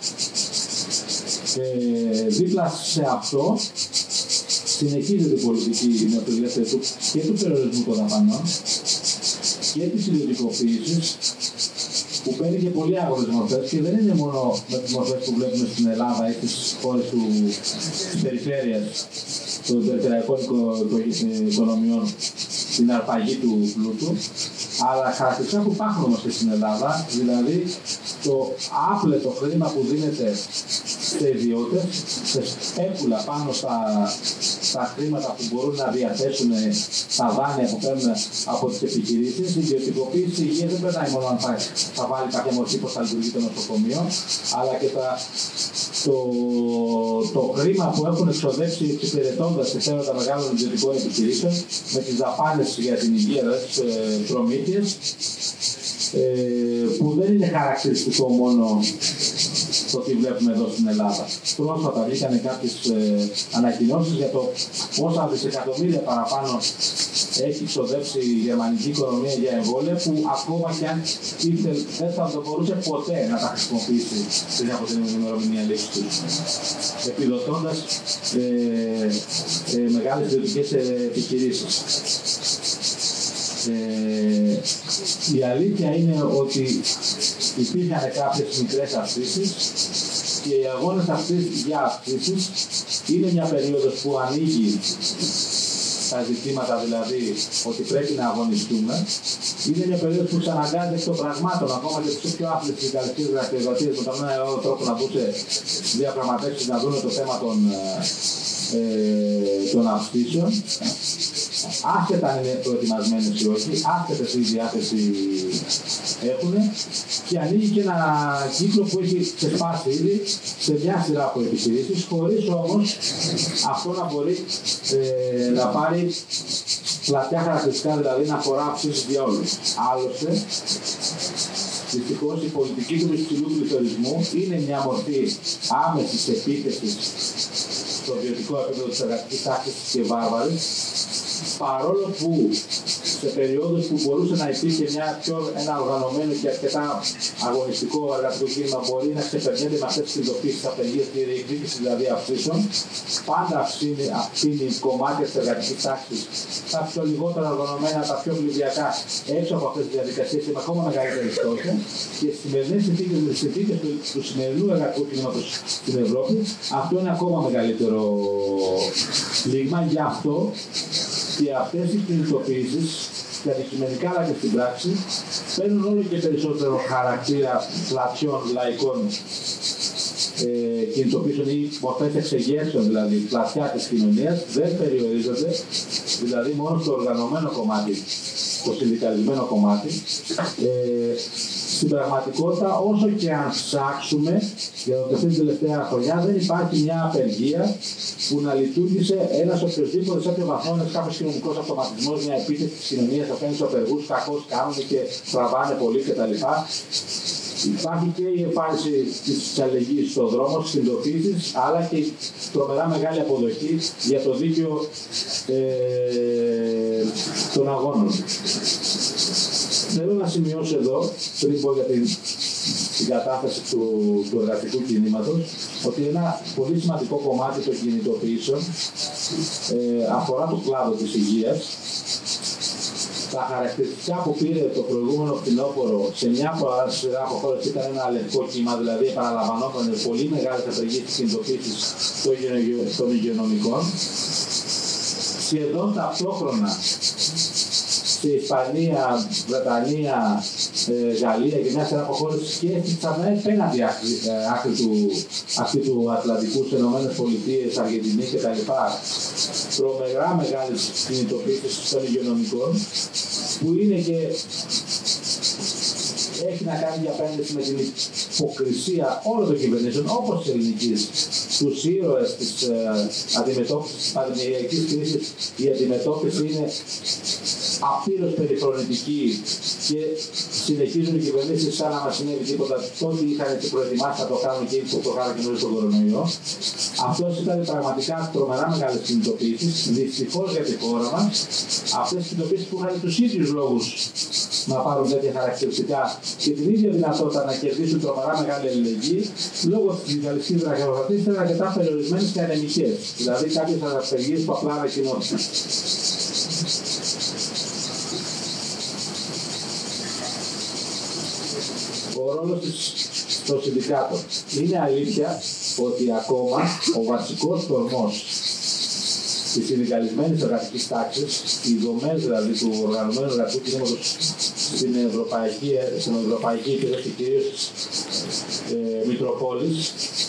Δίπλα σε αυτό συνεχίζεται η πολιτική νεοφιλελεύθερη και του περιορισμού των δαπανών και της ιδιωτικοποίησης που παίρνει και πολύ άγροτες μορφές και δεν είναι μόνο με τις μορφές που βλέπουμε στην Ελλάδα ή στις χώρες της περιφέρειας των περιφερειακών οικονομιών, την αρπαγή του πλούτου, αλλά χαρακτηριστικά που υπάρχουν όμως και στην Ελλάδα, δηλαδή το άπλετο χρήμα που δίνεται σε ιδιώτες, σε σπέκουλα πάνω στα χρήματα που μπορούν να διαθέσουν τα δάνεια που παίρνουν από τις επιχειρήσεις. Η ιδιωτικοποίηση υγείας δεν περνάει μόνο αν θα βάλει κάποια μορφή πώς θα λειτουργεί το νοσοκομείο, αλλά και το χρήμα που έχουν εξοδέψει εξυπηρετώντας τη θέματα μεγάλων ιδιωτικών επιχειρήσεων με τις δαπάνες για την υγεία, δηλαδή τις προμήθειες, που δεν είναι χαρακτηριστικό μόνο το τι βλέπουμε εδώ στην Ελλάδα. Πρόσφατα βγήκαν κάποιες ανακοινώσεις για το πόσα δισεκατομμύρια παραπάνω έχει ξοδέψει η γερμανική οικονομία για εμβόλια, που ακόμα και αν δεν θα το μπορούσε ποτέ να τα χρησιμοποιήσει πριν από την ημερομηνία λήξης του, επιδοτώντας μεγάλες ιδιωτικές επιχειρήσεις. Η αλήθεια είναι ότι υπήρχαν κάποιες μικρές αυξήσεις και οι αγώνες αυτές για αυξήσεις είναι μια περίοδος που ανοίγει τα ζητήματα, δηλαδή ότι πρέπει να αγωνιστούμε. Είναι μια περίοδος που ξαναγκάζει εκ των πραγμάτων ακόμα και τους πιο άθλιες συνδικαλιστικές γραφειοκρατίες με τον νέο τρόπο να μπουν σε διαπραγματεύσεις, να δουν το θέμα των αυξήσεων. Άσχετα αν είναι προετοιμασμένες ή όχι, άσχετα τι διάθεση έχουν, και ανοίγει και ένα κύκλο που έχει ξεσπάσει ήδη σε μια σειρά από επιχειρήσεις, χωρίς όμως αυτό να μπορεί να πάρει πλατιά χαρακτηριστικά, δηλαδή να αφορά αυξήσεις για όλους. Άλλωστε, δυστυχώς η πολιτική του υψηλού πληθωρισμού είναι μια μορφή άμεσης επίθεσης στο βιωτικό επίπεδο της εργατικής τάξης και βάρβαρης, παρόλο που σε περιόδους που μπορούσε να υπήρχε ένα οργανωμένο και αρκετά αγωνιστικό εργατικό κίνημα μπορεί να ξεπερνιέται με αυτές τις ειδοποιήσεις της απεργίας και η διεκδίκηση δηλαδή αυξήσεων, πάντα αφήνει κομμάτια της εργατικής τάξης, τα πιο λιγότερα οργανωμένα, τα πιο πληδιακά, έξω από αυτές τις διαδικασίες και με ακόμα μεγαλύτερη στόχη. Και στις σημερινές συνθήκες του σημερινού εργατικού κινήματος στην Ευρώπη, αυτό είναι ακόμα μεγαλύτερο πλήγμα. Γι' αυτό και αυτές οι κινητοποιήσεις και αντικειμενικά αλλά και στην πράξη παίρνουν όλο και περισσότερο χαρακτήρα πλατιών λαϊκών κινητοποιήσεων ή μορφές εξεγέρσεων, δηλαδή πλατιά της κοινωνίας, δεν περιορίζονται δηλαδή μόνο στο οργανωμένο κομμάτι, το συνδικαλισμένο κομμάτι. Στην πραγματικότητα, όσο και αν ψάξουμε, για το την τελευταία χρονιά δεν υπάρχει μια απεργία που να λειτουργήσε ένας οποιοσδήποτε σε κάποιο βαθμό, ένας κάποιος κοινωνικός αυτοματισμός, μια επίθεση της κοινωνίας απέναντι στους απεργούς, κακώς κάνουν και τραβάνε πολύ κτλ. Υπάρχει και η εμφάνιση της αλληλεγγύης στον δρόμο, στις κινητοποιήσεις, αλλά και η τρομερά μεγάλη αποδοχή για το δίκαιο των αγώνων. Θέλω να σημειώσω εδώ, πριν πω για την κατάσταση του εργατικού κινήματος, ότι ένα πολύ σημαντικό κομμάτι των κινητοποιήσεων αφορά το κλάδο της υγείας. Τα χαρακτηριστικά που πήρε το προηγούμενο φθινόπωρο σε μια σειρά από χώρες ήταν ένα λευκό κύμα, δηλαδή επαναλαμβανόμενες πολύ μεγάλες απεργίες της κινητοποίησης των υγειονομικών. Σχεδόν ταυτόχρονα σε Ισπανία, Βρετανία, Γαλλία και μια σειρά από χώρες σκέφτηκαν πέναντι άκρη του Ατλαντικού, στις ΗΠΑ, Αργεντινή κτλ. Τρομερά μεγάλες κινητοποίησεις των υγειονομικών, που είναι και έχει να κάνει για απέναντι με την υποκρισία όλων των κυβερνήσεων, όπως της ελληνικής, τους ήρωες της αντιμετώπισης της πανδημιακής κρίσης. Η αντιμετώπιση είναι απείρως περιφρονητική και συνεχίζουν οι κυβερνήσεις σαν να μας συνέβη τίποτα. Τότε είχαν προετοιμάσει να το κάνουν και ήδη το κάνουν και νωρίς τον κορονοϊό. Αυτός ήταν πραγματικά τρομερά μεγάλες κινητοποιήσεις. Δυστυχώς για τη χώρα μας, αυτές οι κινητοποιήσεις που είχαν τους ίδιους λόγους να πάρουν τέτοια χαρακτηριστικά και την ίδια δυνατότητα να κερδίσουν τρομερά μεγάλη αλληλεγγύη, λόγω της συνδικαλιστικής δραστηριότητας ήταν αρκετά περιορισμένες και ανεμικές. Δηλαδή κάποιες απεργίες που απλά ανακοινώθηκαν. Ο ρόλος των συνδικάτων. Είναι αλήθεια ότι ακόμα ο βασικός τορμός της συνδικαλισμένης εργατικής τάξης, οι δομές δηλαδή του οργανωμένου εργατικού κινήματος στην Ευρωπαϊκή Ήπειρο και κυρίως της Μητροπόλης,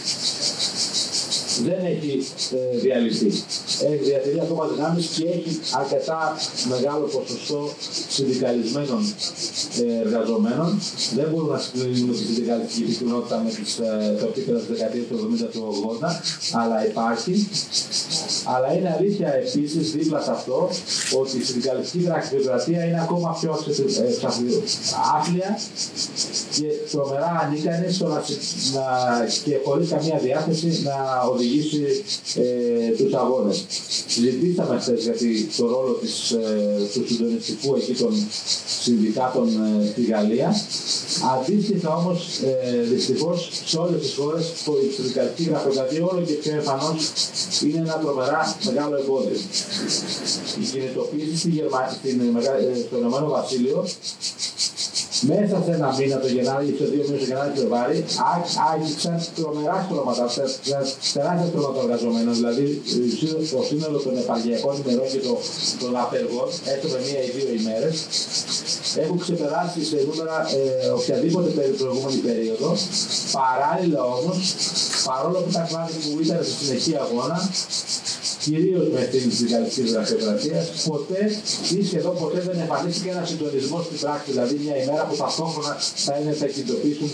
δεν έχει διαλυθεί. Έχει διατηρεί ακόμα δυνάμεις και έχει αρκετά μεγάλο ποσοστό συνδικαλισμένων εργαζομένων. Δεν μπορούμε να συγκρίνουμε τη συνδικαλιστική κοινότητα με το επίπεδο της δεκαετίας του 70 του 80, αλλά υπάρχει. Αλλά είναι αλήθεια επίσης δίπλα σε αυτό ότι η συνδικαλιστική γραφειοκρατία είναι ακόμα πιο άθλια και τρομερά ανίκανη στο και χωρίς καμία διάθεση να οδηγήσει τους αγώνες. Συζητήσαμε χθες για το ρόλο του συντονιστικού εκεί των συνδικάτων στη Γαλλία. Αντίστοιχα όμως, δυστυχώς, σε όλες τις χώρες η συνδικαλιστική γραφειοκρατία όλο και πιο εμφανώς είναι ένα τρομερά μεγάλο εμπόδιο. Η κινητοποίηση στο Ηνωμένο Βασίλειο μέσα σε ένα μήνα το Γενάρη, σε 2 μήνες το Γενάρη και το Φλεβάρι, άγγιξαν τρομερά στρώματα, τεράστια στρώματα εργαζομένων, δηλαδή το σύνολο των επαργιακών ημερών και των απεργών, έστω με 1 ή 2 ημέρες, έχουν ξεπεράσει σε νούμερα οποιαδήποτε προηγούμενη περίοδο. Παράλληλα όμως, παρόλο που τα κλάδια που ήταν στη συνεχή αγώνα, κυρίως με την συνδικαλιστική γραφειοκρατία, ποτέ ή σχεδόν ποτέ δεν εμφανίστηκε ένα συντονισμό στην πράξη. Δηλαδή, μια ημέρα που ταυτόχρονα θα κινητοποιήσουν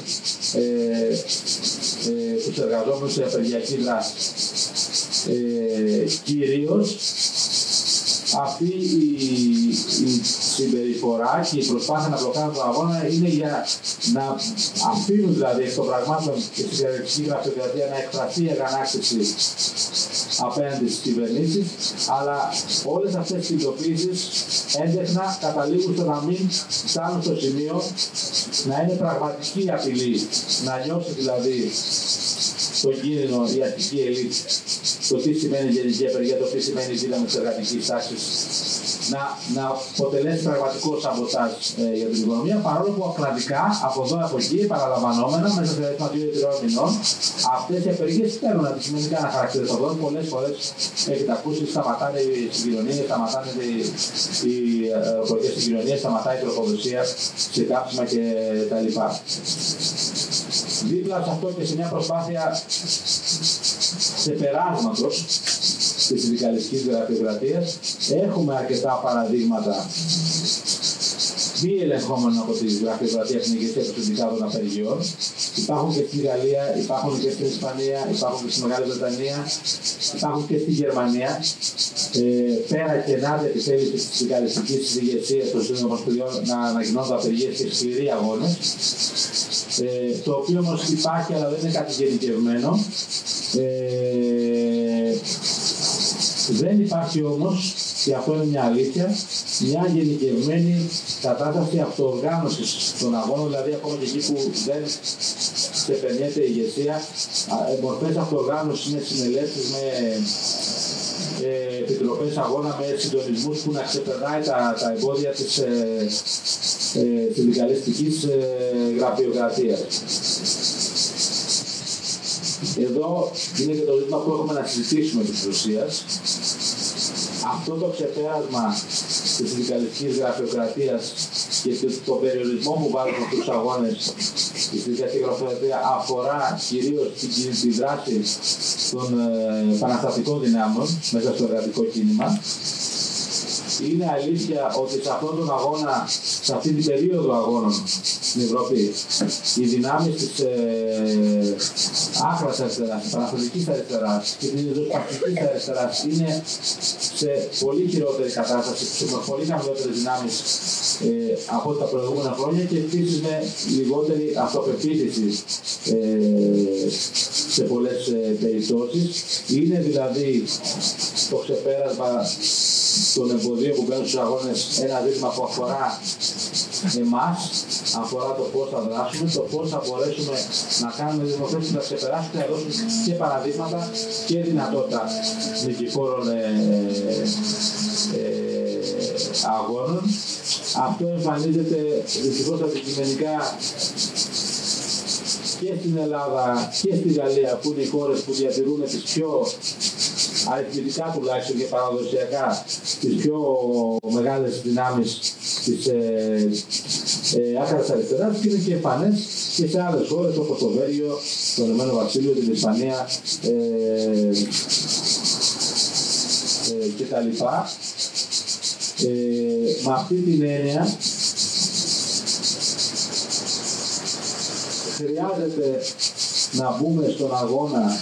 τους εργαζόμενους σε απεργιακή δράση. Κυρίως αυτή η συμπεριφορά και η προσπάθεια να μπλοκάρουν τον αγώνα είναι για να αφήνουν δηλαδή εκ των πραγμάτων και στη διαδικαστική γραφειοκρατία να εκφραστεί η αγανάκτηση απέναντι στις κυβερνήσεις, αλλά όλες αυτές οι ειδοποιήσεις έντεχνα καταλήγουν στο να μην φτάνουν στο σημείο να είναι πραγματική απειλή, να νιώσει δηλαδή τον κίνδυνο η αστική ελίτ, το τι σημαίνει γενική απεργία, το τι σημαίνει δύναμη της εργατικής τάξης, να αποτελέσει πραγματικό σαμποτάζ για την οικονομία, παρόλο που απλαδικά από εδώ από εκεί, επαναλαμβανόμενα, μέσα σε ένα 2-3 μηνών, αυτές οι απεργίες παίρνουν αντικειμενικά ένα χαρακτήρα στον κόσμο. Πολλές φορές έχετε ακούσει, σταματάνε οι συγκοινωνίες, σταματάνε οι αεροπορικές συγκοινωνίες, σταματάει η τροφοδοσία σε κάψιμα κτλ. Δίπλα σε αυτό και σε μια προσπάθεια ξεπεράσματος της συνδικαλιστικής γραφειοκρατίας, έχουμε αρκετά παραδείγματα μη ελεγχόμενων από τη γραφειοκρατία στην ηγεσία των συνδικάτων απεργιών. Υπάρχουν και στη Γαλλία, υπάρχουν και στην Ισπανία, υπάρχουν και στη Μεγάλη Βρετανία, υπάρχουν και στη Γερμανία. Πέρα και ενάντια τη θέληση της συνδικαλιστικής ηγεσίας των συνομοσπονδιών να ανακοινώνουν απεργίες και σκληροί αγώνες. Το οποίο όμως υπάρχει, αλλά δεν είναι κάτι γενικευμένο. Δεν υπάρχει όμως, και αυτό είναι μια αλήθεια, μια γενικευμένη κατάσταση αυτοοργάνωσης των αγώνων, δηλαδή ακόμα και εκεί που δεν ξεπερνιέται η ηγεσία, μορφές αυτοοργάνωσης με συνελεύσεις, με επιτροπές αγώνα, με συντονισμούς που να ξεπερνάει τα εμπόδια της συνδικαλιστικής γραφειοκρατίας. Εδώ είναι και το ζήτημα που έχουμε να συζητήσουμε της Ρωσίας. Αυτό το ξεπέρασμα της συνδικαλιστικής γραφειοκρατίας και το περιορισμό που βάζουν αυτούς τους αγώνες η συνδικαλιστική γραφειοκρατία αφορά κυρίως τη δράση των επαναστατικών δυνάμεων μέσα στο εργατικό κίνημα. Είναι αλήθεια ότι σε αυτόν τον αγώνα, σε αυτή την περίοδο αγώνων στην Ευρώπη, οι δυνάμεις της άκρας αριστεράς, της επαναστατικής αριστεράς και της ριζοσπαστικής αριστεράς είναι σε πολύ χειρότερη κατάσταση, σε πολύ χαμηλότερες δυνάμεις από τα προηγούμενα χρόνια και επίσης με λιγότερη αυτοπεποίθηση σε πολλές περιπτώσεις. Είναι δηλαδή το ξεπέρασμα των εμποδίων που μπαίνουν στους αγώνες ένα ζήτημα που αφορά εμάς, αφορά το πώς θα δράσουμε, το πώς θα μπορέσουμε να κάνουμε δημοκρατίες που θα ξεπεράσουμε, να δώσουμε και παραδείγματα και δυνατότητα νικηφόρων αγώνων. Αυτό εμφανίζεται δυστυχώς αντικειμενικά και στην Ελλάδα και στη Γαλλία, που είναι οι χώρες που διατηρούν τις πιο αριθμητικά τουλάχιστον και παραδοσιακά τις πιο μεγάλες δυνάμεις της άκρας αριστεράς, και είναι και εμφανές και σε άλλες χώρες όπως το Βέλγιο, το Ηνωμένο Βασίλειο, την Ισπανία κτλ. Με αυτή την έννοια χρειάζεται να μπούμε στον αγώνα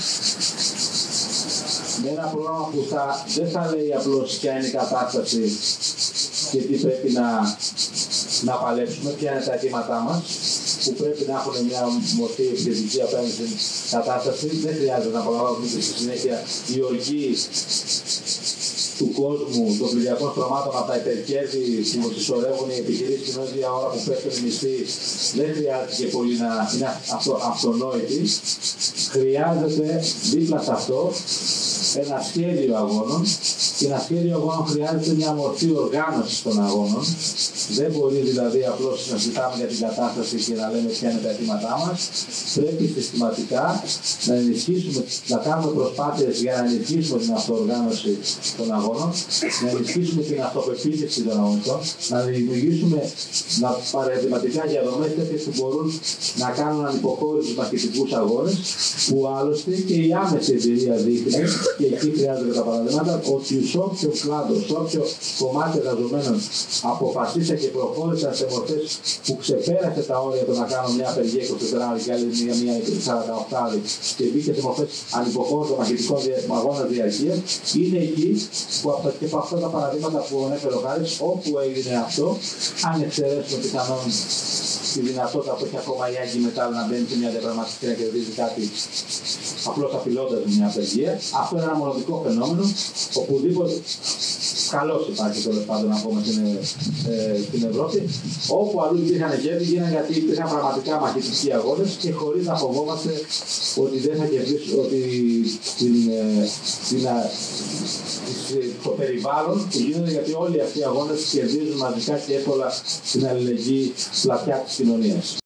με ένα πρόγραμμα που δεν θα λέει απλώς ποια είναι η κατάσταση και τι πρέπει να παλέψουμε, ποια είναι τα αιτήματά μας, που πρέπει να έχουν μια μορφή επιθετική απέναντι στην κατάσταση. Δεν χρειάζεται να παραλάβουμε και στη συνέχεια η οργή του κόσμου, των πληριακών στρωμάτων από τα υπερκέρδη που συσσωρεύουν οι επιχειρήσεις την ίδια ώρα που πέφτουν οι μισθοί. Δεν χρειάζεται και πολύ να είναι αυτονόητη. Χρειάζεται δίπλα σε αυτό ένα σχέδιο αγώνων, και ένα σχέδιο αγώνων χρειάζεται μια μορφή οργάνωσης των αγώνων. Δεν μπορεί δηλαδή απλώς να συζητάμε για την κατάσταση και να λέμε ποια είναι τα αιτήματά μας. Πρέπει συστηματικά να ενισχύσουμε, να κάνουμε προσπάθειες για να ενισχύσουμε την αυτοοργάνωση των αγώνων, να ενισχύσουμε την αυτοπεποίθηση των αγωνιστών, να δημιουργήσουμε παραδειγματικά διαδομές τέτοιες που μπορούν να κάνουν ανυποχώρητους μαχητικούς αγώνες, που άλλωστε και η άμεση εμπειρία δείχνει, και εκεί χρειάζονται τα παραδείγματα, ότι σε όποιο κλάδο, σε όποιο κομμάτι εργαζομένων αποφασίσαν και προχώρησαν σε μορφές που ξεπέρασε τα όρια του να κάνουν μια απεργία 24 ώρες και άλλη μια 48 ώρες και μπήκε σε μορφές ανυποχώρητων μαχητικών αγώνων διαρκείας, είναι εκεί και από αυτά τα παραδείγματα που ανέφερε ο Χάρης, όπου έγινε αυτό, αν εξαιρέσουμε πιθανόν τη δυνατότητα που έχει ακόμα η Άγκη Μετάλλ να μπαίνει σε μια διαπραγματική και να κερδίζει κάτι απλώς απειλώντας μια απεργία. Αυτό είναι ένα μοναδικό φαινόμενο. Οπουδήποτε καλώς υπάρχει τέλος πάντων να πούμε στην Ευρώπη. Όπου αλλού υπήρχαν κέρδη γίνανε γιατί υπήρχαν πραγματικά μαχητικοί αγώνες και χωρίς να φοβόμαστε ότι δεν θα κερδίσουν, ότι το περιβάλλον που γίνεται, γιατί όλοι αυτοί οι αγώνες κερδίζουν μαζικά και εύκολα την αλληλεγγύη πλατιά της κοινωνίας.